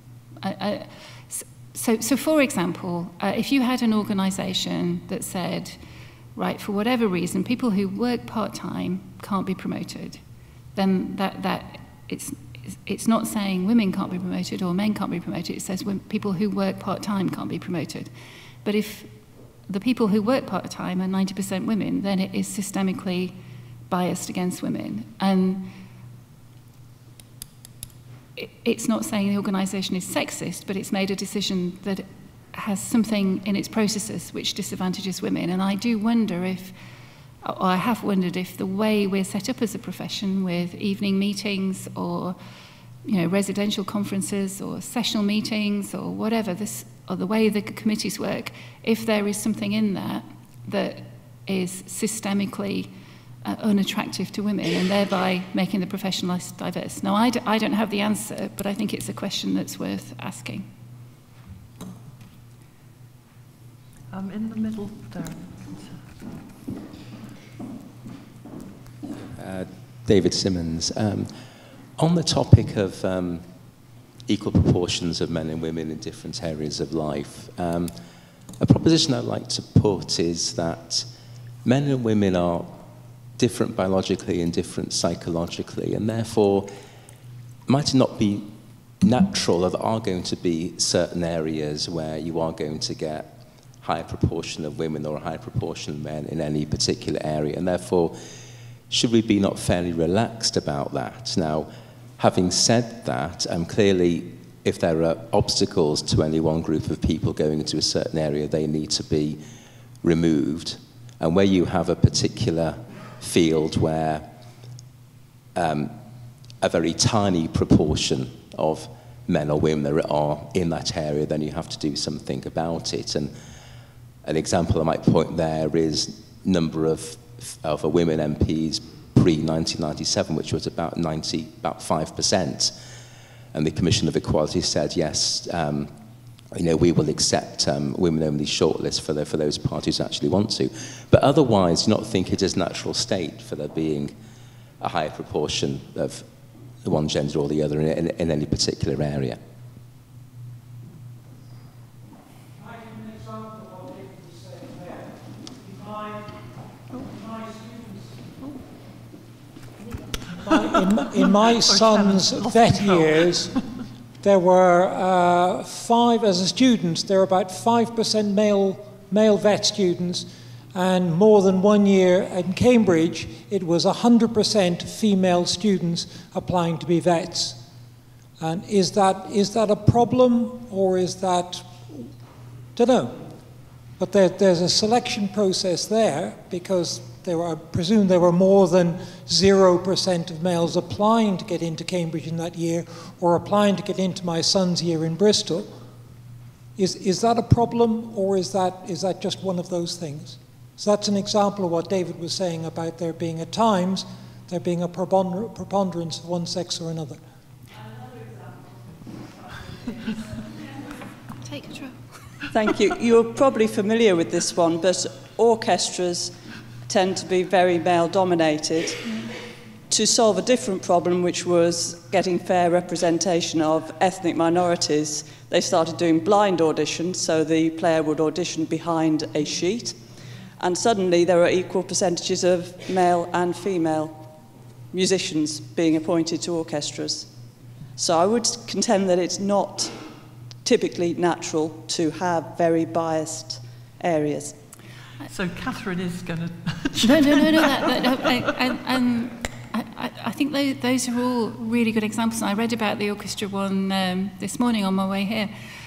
So for example, if you had an organisation that said, right, for whatever reason, people who work part-time can't be promoted, then it's not saying women can't be promoted or men can't be promoted, it says people who work part-time can't be promoted. But if the people who work part-time are 90% women, then it is systemically biased against women. And it's not saying the organisation is sexist, but it's made a decision that has something in its processes which disadvantages women. And I do wonder if, or I have wondered if the way we're set up as a profession with evening meetings or, you know, residential conferences or sessional meetings or whatever, or the way the committees work, if there is something in that that is systemically unattractive to women and thereby making the profession less diverse. Now, I don't have the answer, but I think it's a question that's worth asking. In the middle there. David Simmons. On the topic of equal proportions of men and women in different areas of life, a proposition I'd like to put is that men and women are different biologically and different psychologically, and therefore might it not be natural that there are going to be certain areas where you are going to get a higher proportion of women or a higher proportion of men in any particular area, and therefore should we be not fairly relaxed about that? Now, having said that, clearly if there are obstacles to any one group of people going into a certain area, they need to be removed. And where you have a particular field where a very tiny proportion of men or women there are in that area, then you have to do something about it. And an example I might point there is number of women MPs pre-1997, which was about 5%. And the Commission of Equality said, yes, you know, we will accept women-only shortlists for those parties who actually want to. But otherwise, do not think it is natural state for there being a higher proportion of the one gender or the other in any particular area. I give an example of what David was saying there. In my son's vet years, there were as a student, there were about 5% male vet students, and more than 1 year in Cambridge, it was 100% female students applying to be vets. And is that a problem, or is that, don't know. But there's a selection process there, because I presume there were more than 0% of males applying to get into Cambridge in that year, or applying to get into my son's year in Bristol. Is that a problem, or is that just one of those things? So that's an example of what David was saying about there being at times, there being a preponderance of one sex or another. Take control. Thank you. You're probably familiar with this one, but orchestras tend to be very male-dominated. To solve a different problem, which was getting fair representation of ethnic minorities, they started doing blind auditions, so the player would audition behind a sheet, and suddenly there are equal percentages of male and female musicians being appointed to orchestras. So I would contend that it's not typically natural to have very biased areas. So Kathryn is going to... I think those are all really good examples. I read about the orchestra one this morning on my way here.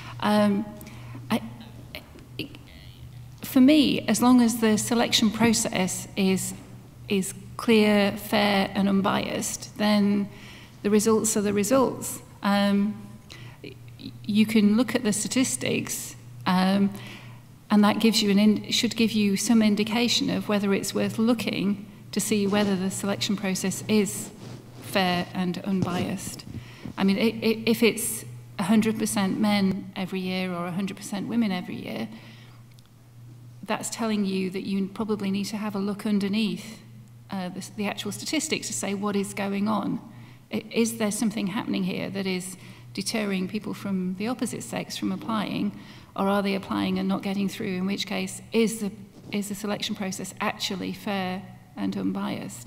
For me, as long as the selection process is clear, fair and unbiased, then the results are the results. You can look at the statistics and And that gives you should give you some indication of whether it's worth looking to see whether the selection process is fair and unbiased. I mean, if it's 100% men every year or 100% women every year, that's telling you that you probably need to have a look underneath the actual statistics to say what is going on. Is there something happening here that is deterring people from the opposite sex from applying, or are they applying and not getting through, in which case is the selection process actually fair and unbiased?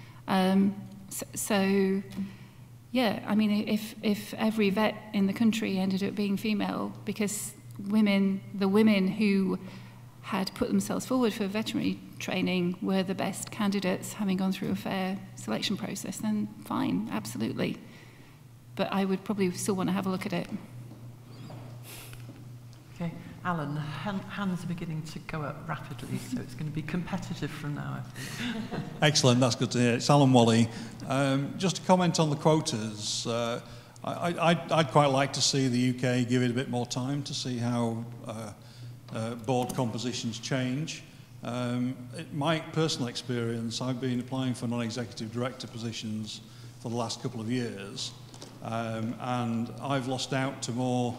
So yeah, I mean, if every vet in the country ended up being female because the women who had put themselves forward for veterinary training were the best candidates, having gone through a fair selection process, then fine, absolutely. But I would probably still want to have a look at it. Okay, Alan, hands are beginning to go up rapidly, so it's going to be competitive from now, I think. Excellent, that's good to hear. It's Alan Wally. Just to comment on the quotas, I'd quite like to see the UK give it a bit more time to see how board compositions change. In my personal experience, I've been applying for non-executive director positions for the last couple of years, and I've lost out to more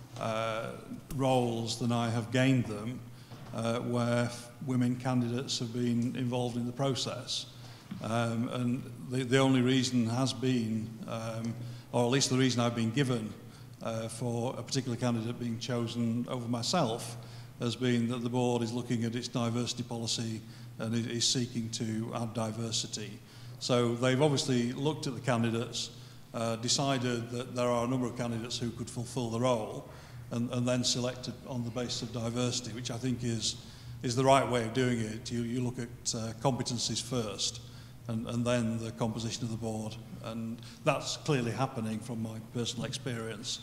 roles than I have gained them, where women candidates have been involved in the process. And the only reason has been, or at least the reason I've been given for a particular candidate being chosen over myself, has been that the board is looking at its diversity policy and it is seeking to add diversity. So they've obviously looked at the candidates, decided that there are a number of candidates who could fulfil the role, and then selected on the basis of diversity, which I think is the right way of doing it. You look at competencies first, and then the composition of the board, and that's clearly happening from my personal experience.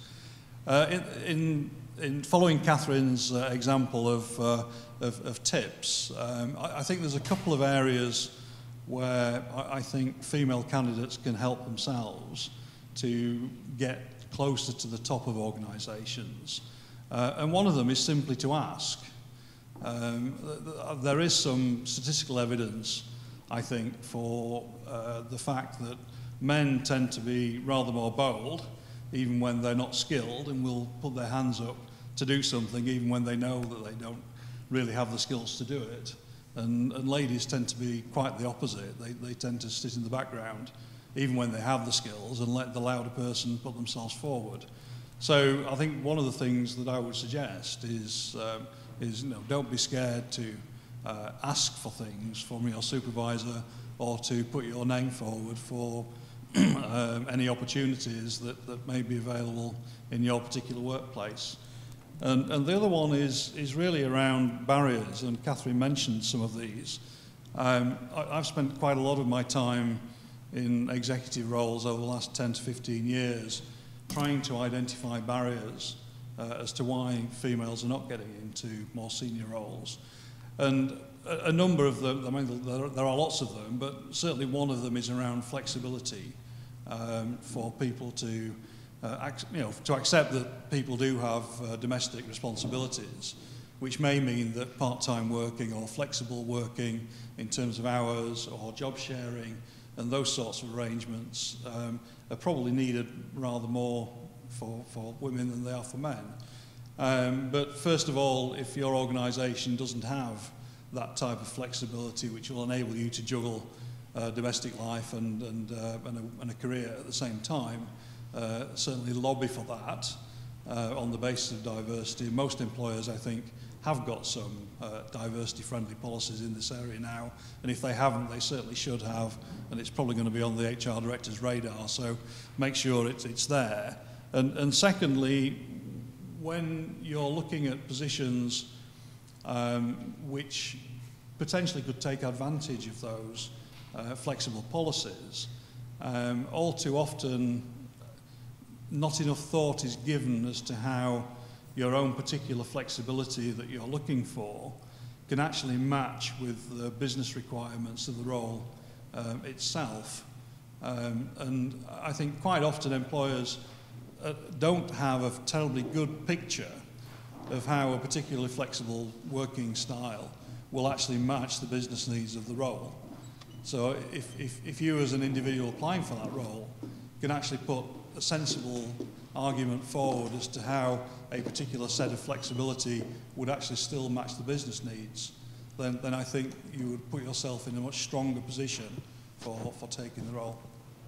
In following Kathryn's example of tips, I think there's a couple of areas where I think female candidates can help themselves to get closer to the top of organisations. And one of them is simply to ask. There is some statistical evidence, I think, for the fact that men tend to be rather more bold, even when they're not skilled, and will put their hands up to do something even when they know that they don't really have the skills to do it. And ladies tend to be quite the opposite. They tend to sit in the background even when they have the skills and let the louder person put themselves forward. So I think one of the things that I would suggest is don't be scared to ask for things from your supervisor or to put your name forward for any opportunities that may be available in your particular workplace. And the other one is really around barriers, and Kathryn mentioned some of these. I've spent quite a lot of my time in executive roles over the last 10 to 15 years trying to identify barriers as to why females are not getting into more senior roles. And a number of them, I mean, there are lots of them, but certainly one of them is around flexibility for people to accept that people do have domestic responsibilities, which may mean that part-time working or flexible working in terms of hours or job sharing and those sorts of arrangements are probably needed rather more for women than they are for men. But first of all, if your organisation doesn't have that type of flexibility which will enable you to juggle domestic life and a career at the same time, certainly lobby for that on the basis of diversity. Most employers, I think, have got some diversity-friendly policies in this area now, and if they haven't, they certainly should have, and it's probably going to be on the HR director's radar, so make sure it's there. And secondly, when you're looking at positions which potentially could take advantage of those flexible policies, all too often not enough thought is given as to how your own particular flexibility that you're looking for can actually match with the business requirements of the role itself. And I think quite often employers don't have a terribly good picture of how a particularly flexible working style will actually match the business needs of the role. So if you as an individual applying for that role can actually put a sensible argument forward as to how a particular set of flexibility would actually still match the business needs, then I think you would put yourself in a much stronger position for taking the role.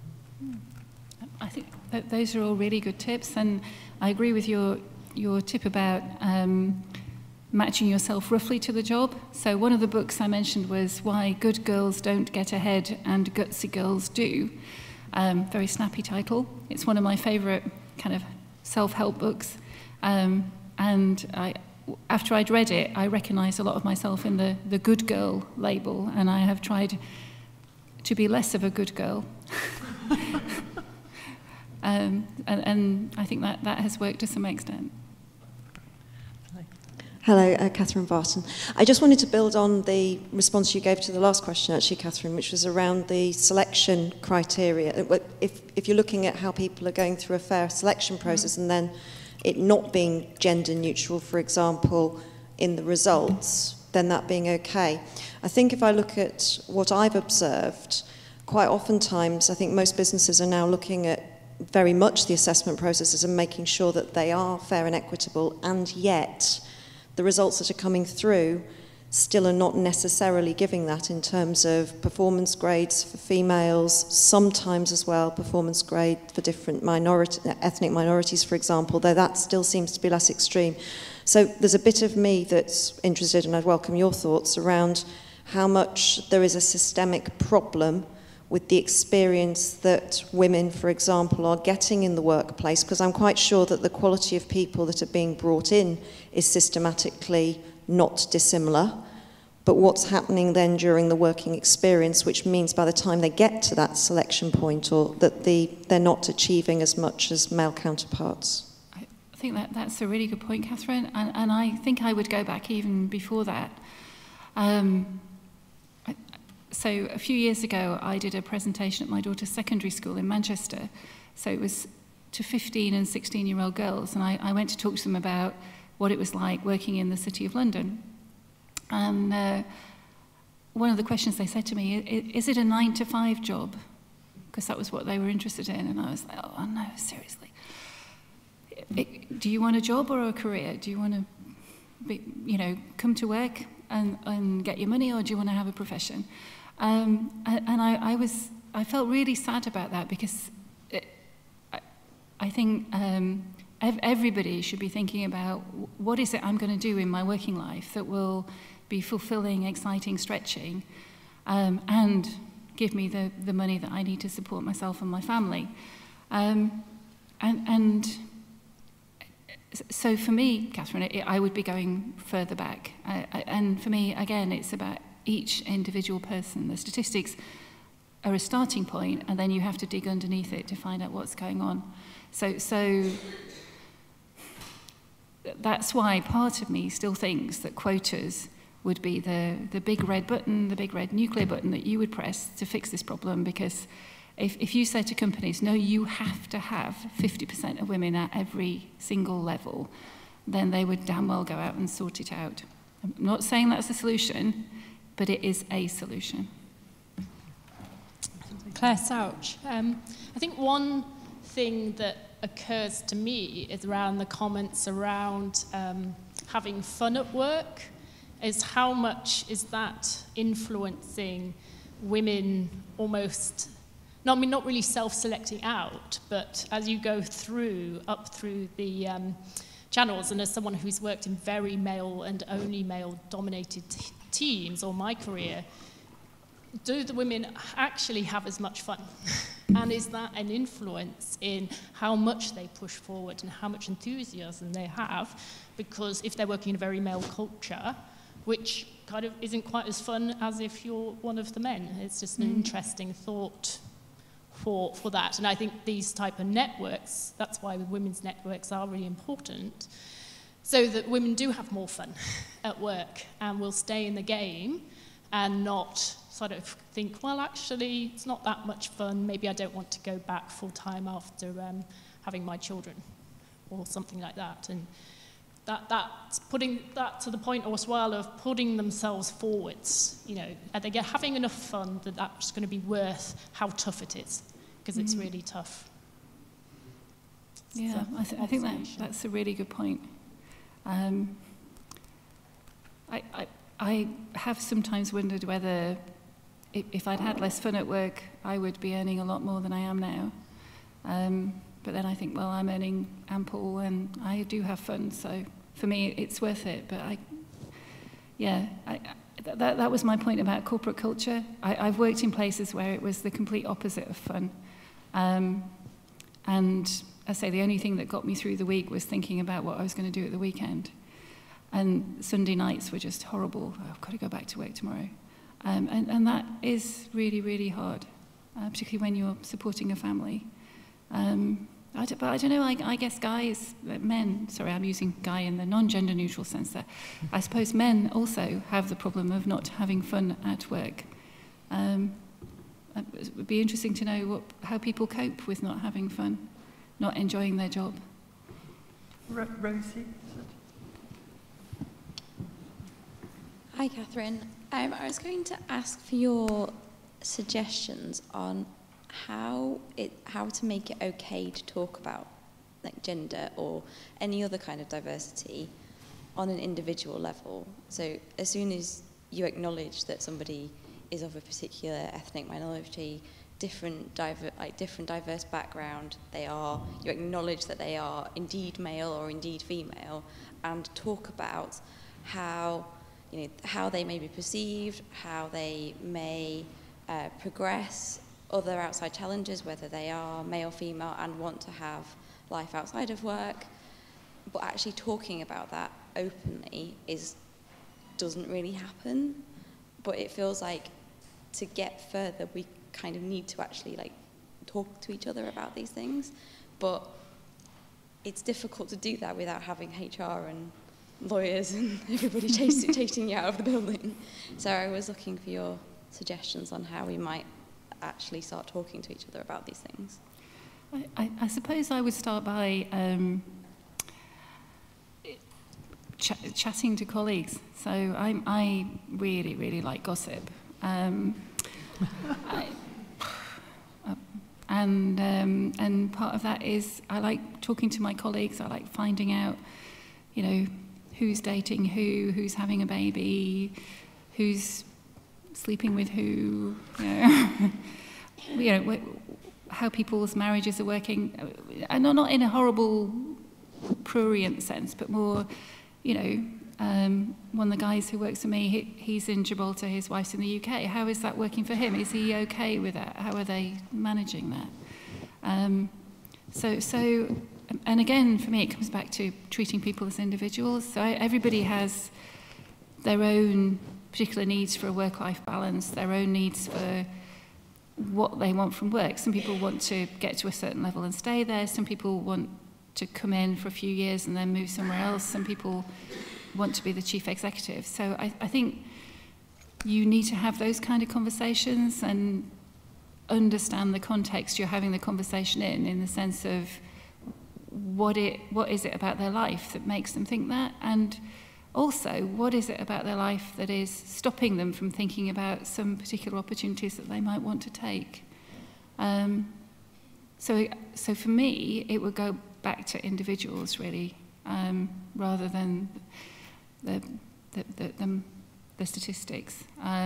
I think that those are all really good tips, and I agree with your tip about matching yourself roughly to the job. So one of the books I mentioned was Why Good Girls Don't Get Ahead and Gutsy Girls Do. Very snappy title. It's one of my favourite kind of self-help books. And after I'd read it, I recognised a lot of myself in the good girl label, and I have tried to be less of a good girl. And I think that has worked to some extent. Hello, Kathryn Barton. I just wanted to build on the response you gave to the last question, actually, Kathryn, which was around the selection criteria. If you're looking at how people are going through a fair selection process and then it not being gender neutral, for example, in the results, then that being okay. I think if I look at what I've observed, quite oftentimes I think most businesses are now looking at very much the assessment processes and making sure that they are fair and equitable, and yet the results that are coming through still are not necessarily giving that in terms of performance grades for females, sometimes as well performance grade for different ethnic minorities, for example, though that still seems to be less extreme. So there's a bit of me that's interested, and I'd welcome your thoughts around how much there is a systemic problem with the experience that women, for example, are getting in the workplace, because I'm quite sure that the quality of people that are being brought in is systematically not dissimilar. But what's happening then during the working experience, which means by the time they get to that selection point, or that they're not achieving as much as male counterparts. I think that's a really good point, Kathryn, and I think I would go back even before that. So a few years ago, I did a presentation at my daughter's secondary school in Manchester. So it was to 15 and 16-year-old girls, and I went to talk to them about what it was like working in the City of London. And one of the questions they said to me, is it a 9-to-5 job? Because that was what they were interested in. And I was like, oh no, seriously. Do you want a job or a career? Do you want to come to work and get your money, or do you want to have a profession? And I felt really sad about that, because I think everybody should be thinking about what is it I'm going to do in my working life that will be fulfilling, exciting, stretching, and give me the money that I need to support myself and my family. So for me, Kathryn, I would be going further back. And for me, again, it's about each individual person. The statistics are a starting point, and then you have to dig underneath it to find out what's going on. So that's why part of me still thinks that quotas would be the big red button, the big red nuclear button that you would press to fix this problem, because if you say to companies, no, you have to have 50% of women at every single level, then they would damn well go out and sort it out. I'm not saying that's a solution, but it is a solution. Claire Souch. I think one thing that occurs to me is around the comments around having fun at work, is how much is that influencing women almost, not really self-selecting out, but as you go up through the channels, and as someone who's worked in very male and only male-dominated teams, or my career, do the women actually have as much fun? And is that an influence in how much they push forward and how much enthusiasm they have? Because if they're working in a very male culture, which kind of isn't quite as fun as if you're one of the men. It's just an interesting thought for that. And I think these type of networks, that's why women's networks are really important, so that women do have more fun at work and will stay in the game and not sort of think, well, actually, it's not that much fun. Maybe I don't want to go back full-time after having my children or something like that. And that's putting that to the point as well of putting themselves forwards. You know, are they having enough fun that that's going to be worth how tough it is? Because it's really tough. Yeah, I think that's a really good point. I have sometimes wondered whether if I'd had less fun at work, I would be earning a lot more than I am now. But then I think, well, I'm earning ample and I do have fun, so for me it's worth it. But that was my point about corporate culture. I've worked in places where it was the complete opposite of fun. And I say the only thing that got me through the week was thinking about what I was going to do at the weekend. And Sunday nights were just horrible. I've got to go back to work tomorrow. And that is really, really hard, particularly when you're supporting a family. But I don't know, I guess men, sorry, I'm using guy in the non-gender neutral sense there. I suppose men also have the problem of not having fun at work. It would be interesting to know how people cope with not having fun, not enjoying their job. Rosie? Hi, Kathryn. I was going to ask for your suggestions on how to make it okay to talk about like gender or any other kind of diversity on an individual level. So as soon as you acknowledge that somebody is of a particular ethnic minority, different diverse background, you acknowledge that they are indeed male or indeed female, and talk about how they may be perceived, how they may progress other outside challenges, whether they are male, female, and want to have life outside of work. But actually talking about that openly doesn't really happen. But it feels like to get further, we kind of need to actually like talk to each other about these things. But it's difficult to do that without having HR and lawyers and everybody chasing you out of the building. So I was looking for your suggestions on how we might actually start talking to each other about these things. I suppose I would start by chatting to colleagues. So I really, really like gossip. And part of that is I like talking to my colleagues. I like finding out, who's dating who's having a baby, who's sleeping with who, how people's marriages are working, and not in a horrible, prurient sense, but more, one of the guys who works for me, he's in Gibraltar, his wife's in the UK. How is that working for him? Is he okay with that? How are they managing that? And again, for me, it comes back to treating people as individuals. So everybody has their own particular needs for a work-life balance, their own needs for what they want from work. Some people want to get to a certain level and stay there. Some people want to come in for a few years and then move somewhere else. Some people want to be the chief executive. So I think you need to have those kind of conversations and understand the context you're having the conversation in the sense of what is it about their life that makes them think that, and also what is it about their life that is stopping them from thinking about some particular opportunities that they might want to take. So for me, it would go back to individuals really, rather than the statistics.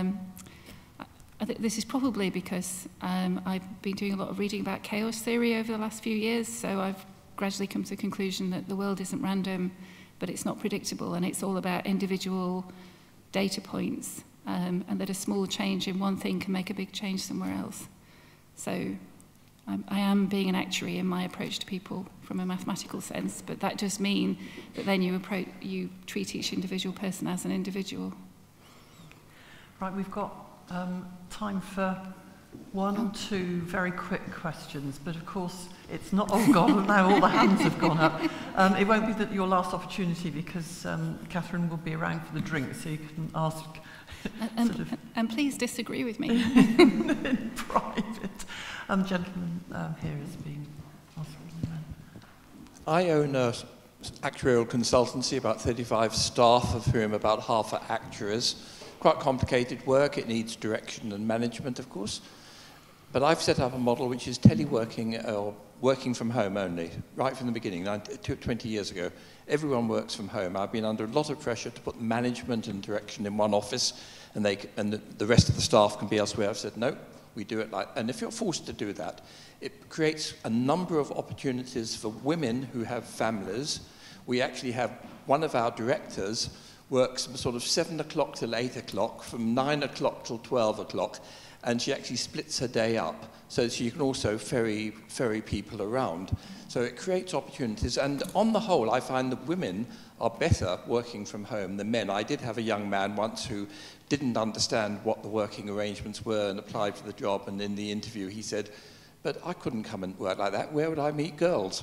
I think this is probably because I've been doing a lot of reading about chaos theory over the last few years, so I've gradually come to the conclusion that the world isn't random, but it's not predictable, and it's all about individual data points, and that a small change in one thing can make a big change somewhere else. So I am being an actuary in my approach to people from a mathematical sense, but that does mean that then you treat each individual person as an individual. Right, we've got time for one or two very quick questions, but of course it's not, oh God, now all the hands have gone up. It won't be your last opportunity because Kathryn will be around for the drink, so you can ask. And please disagree with me. In private. Gentleman here is being asked. I own a actuarial consultancy, about 35 staff, of whom about half are actuaries. Quite complicated work. It needs direction and management, of course. But I've set up a model which is teleworking or working from home only, right from the beginning, 20 years ago. Everyone works from home. I've been under a lot of pressure to put management and direction in one office, and the rest of the staff can be elsewhere. I've said, no, we do it like, and if you're forced to do that, it creates a number of opportunities for women who have families. We actually have one of our directors works from sort of 7 o'clock till 8 o'clock, from 9 o'clock till 12 o'clock, and she actually splits her day up so she can also ferry people around. So it creates opportunities, and on the whole, I find that women are better working from home than men. I did have a young man once who didn't understand what the working arrangements were and applied for the job, and in the interview he said, but I couldn't come and work like that. Where would I meet girls?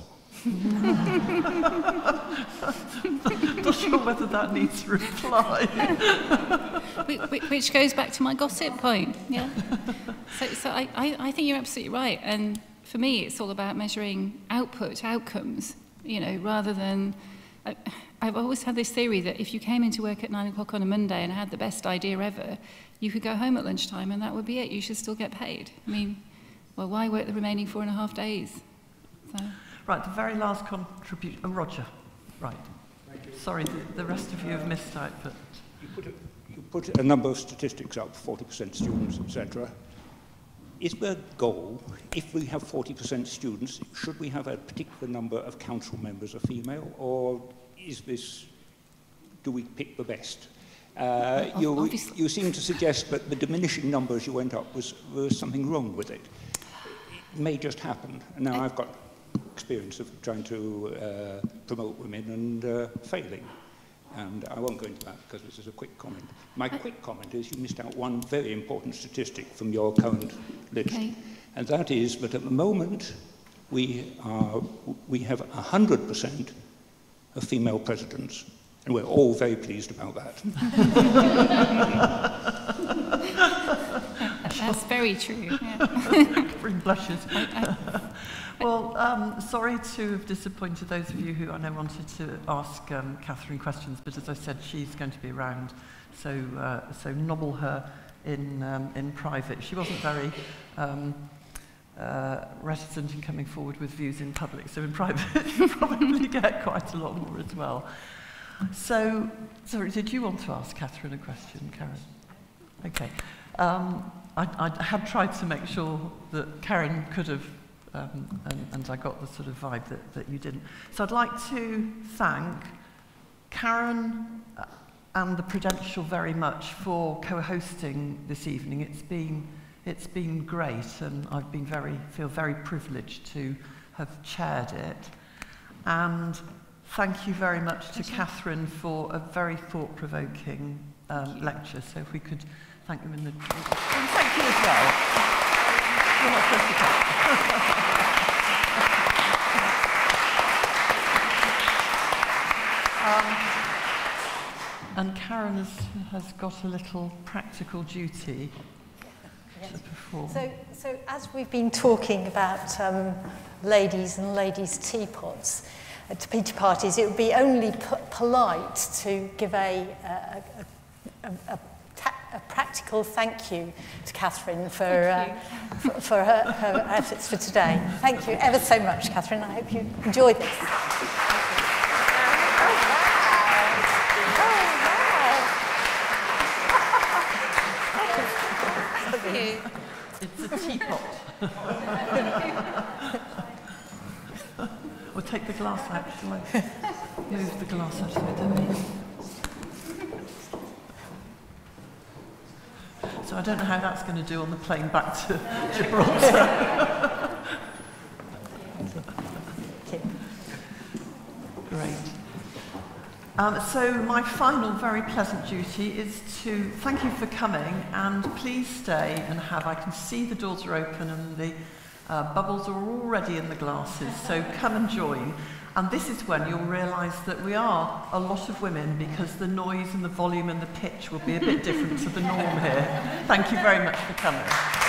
Not sure whether that needs reply. Which goes back to my gossip point, yeah? So I think you're absolutely right, and for me it's all about measuring outcomes, you know, rather than... I've always had this theory that if you came into work at 9 o'clock on a Monday and had the best idea ever, you could go home at lunchtime and that would be it. You should still get paid. I mean, well, why work the remaining 4.5 days? So. Right, the very last contribution. Roger. Right. Sorry, the rest of you have missed out, but... You put a number of statistics up, 40% students, etc. Is the goal, if we have 40% students, should we have a particular number of council members are female, or is this, do we pick the best? You seem to suggest that the diminishing numbers you went up was something wrong with it. It may just happen. And now I've got experience of trying to promote women and failing. And I won't go into that because this is a quick comment. My quick comment is you missed out one very important statistic from your current list. Okay. And that is that at the moment we have 100% of female presidents. And we're all very pleased about that. That's very true. Bring blushes. Well, sorry to have disappointed those of you who I know wanted to ask Kathryn questions, but as I said, she's going to be around, so nobble her in private. She wasn't very reticent in coming forward with views in public, so in private you'll probably get quite a lot more as well. So, sorry, did you want to ask Kathryn a question, Karen? Okay. I had tried to make sure that Karen could have, and I got the sort of vibe that you didn't. So I'd like to thank Karen and the Prudential very much for co-hosting this evening. It's been great, and I've been feel very privileged to have chaired it. And thank you very much to Kathryn for a very thought-provoking lecture. So if we could thank them in the... And thank you as well. You're not supposed to come. And Karen has got a little practical duty to perform. So as we've been talking about ladies and ladies' teapots, to peach parties, it would be only polite to give a practical thank you to Kathryn for her efforts for today. Thank you ever so much, Kathryn. I hope you enjoyed this. It's a teapot. We'll take the glass out, shall I? Move the glass out of it. So I don't know how that's going to do on the plane back to Gibraltar. Great. So my final very pleasant duty is to thank you for coming, and please stay and have, I can see the doors are open and the bubbles are already in the glasses, so come and join. And this is when you'll realise that we are a lot of women, because the noise and the volume and the pitch will be a bit different to the norm here. Thank you very much for coming.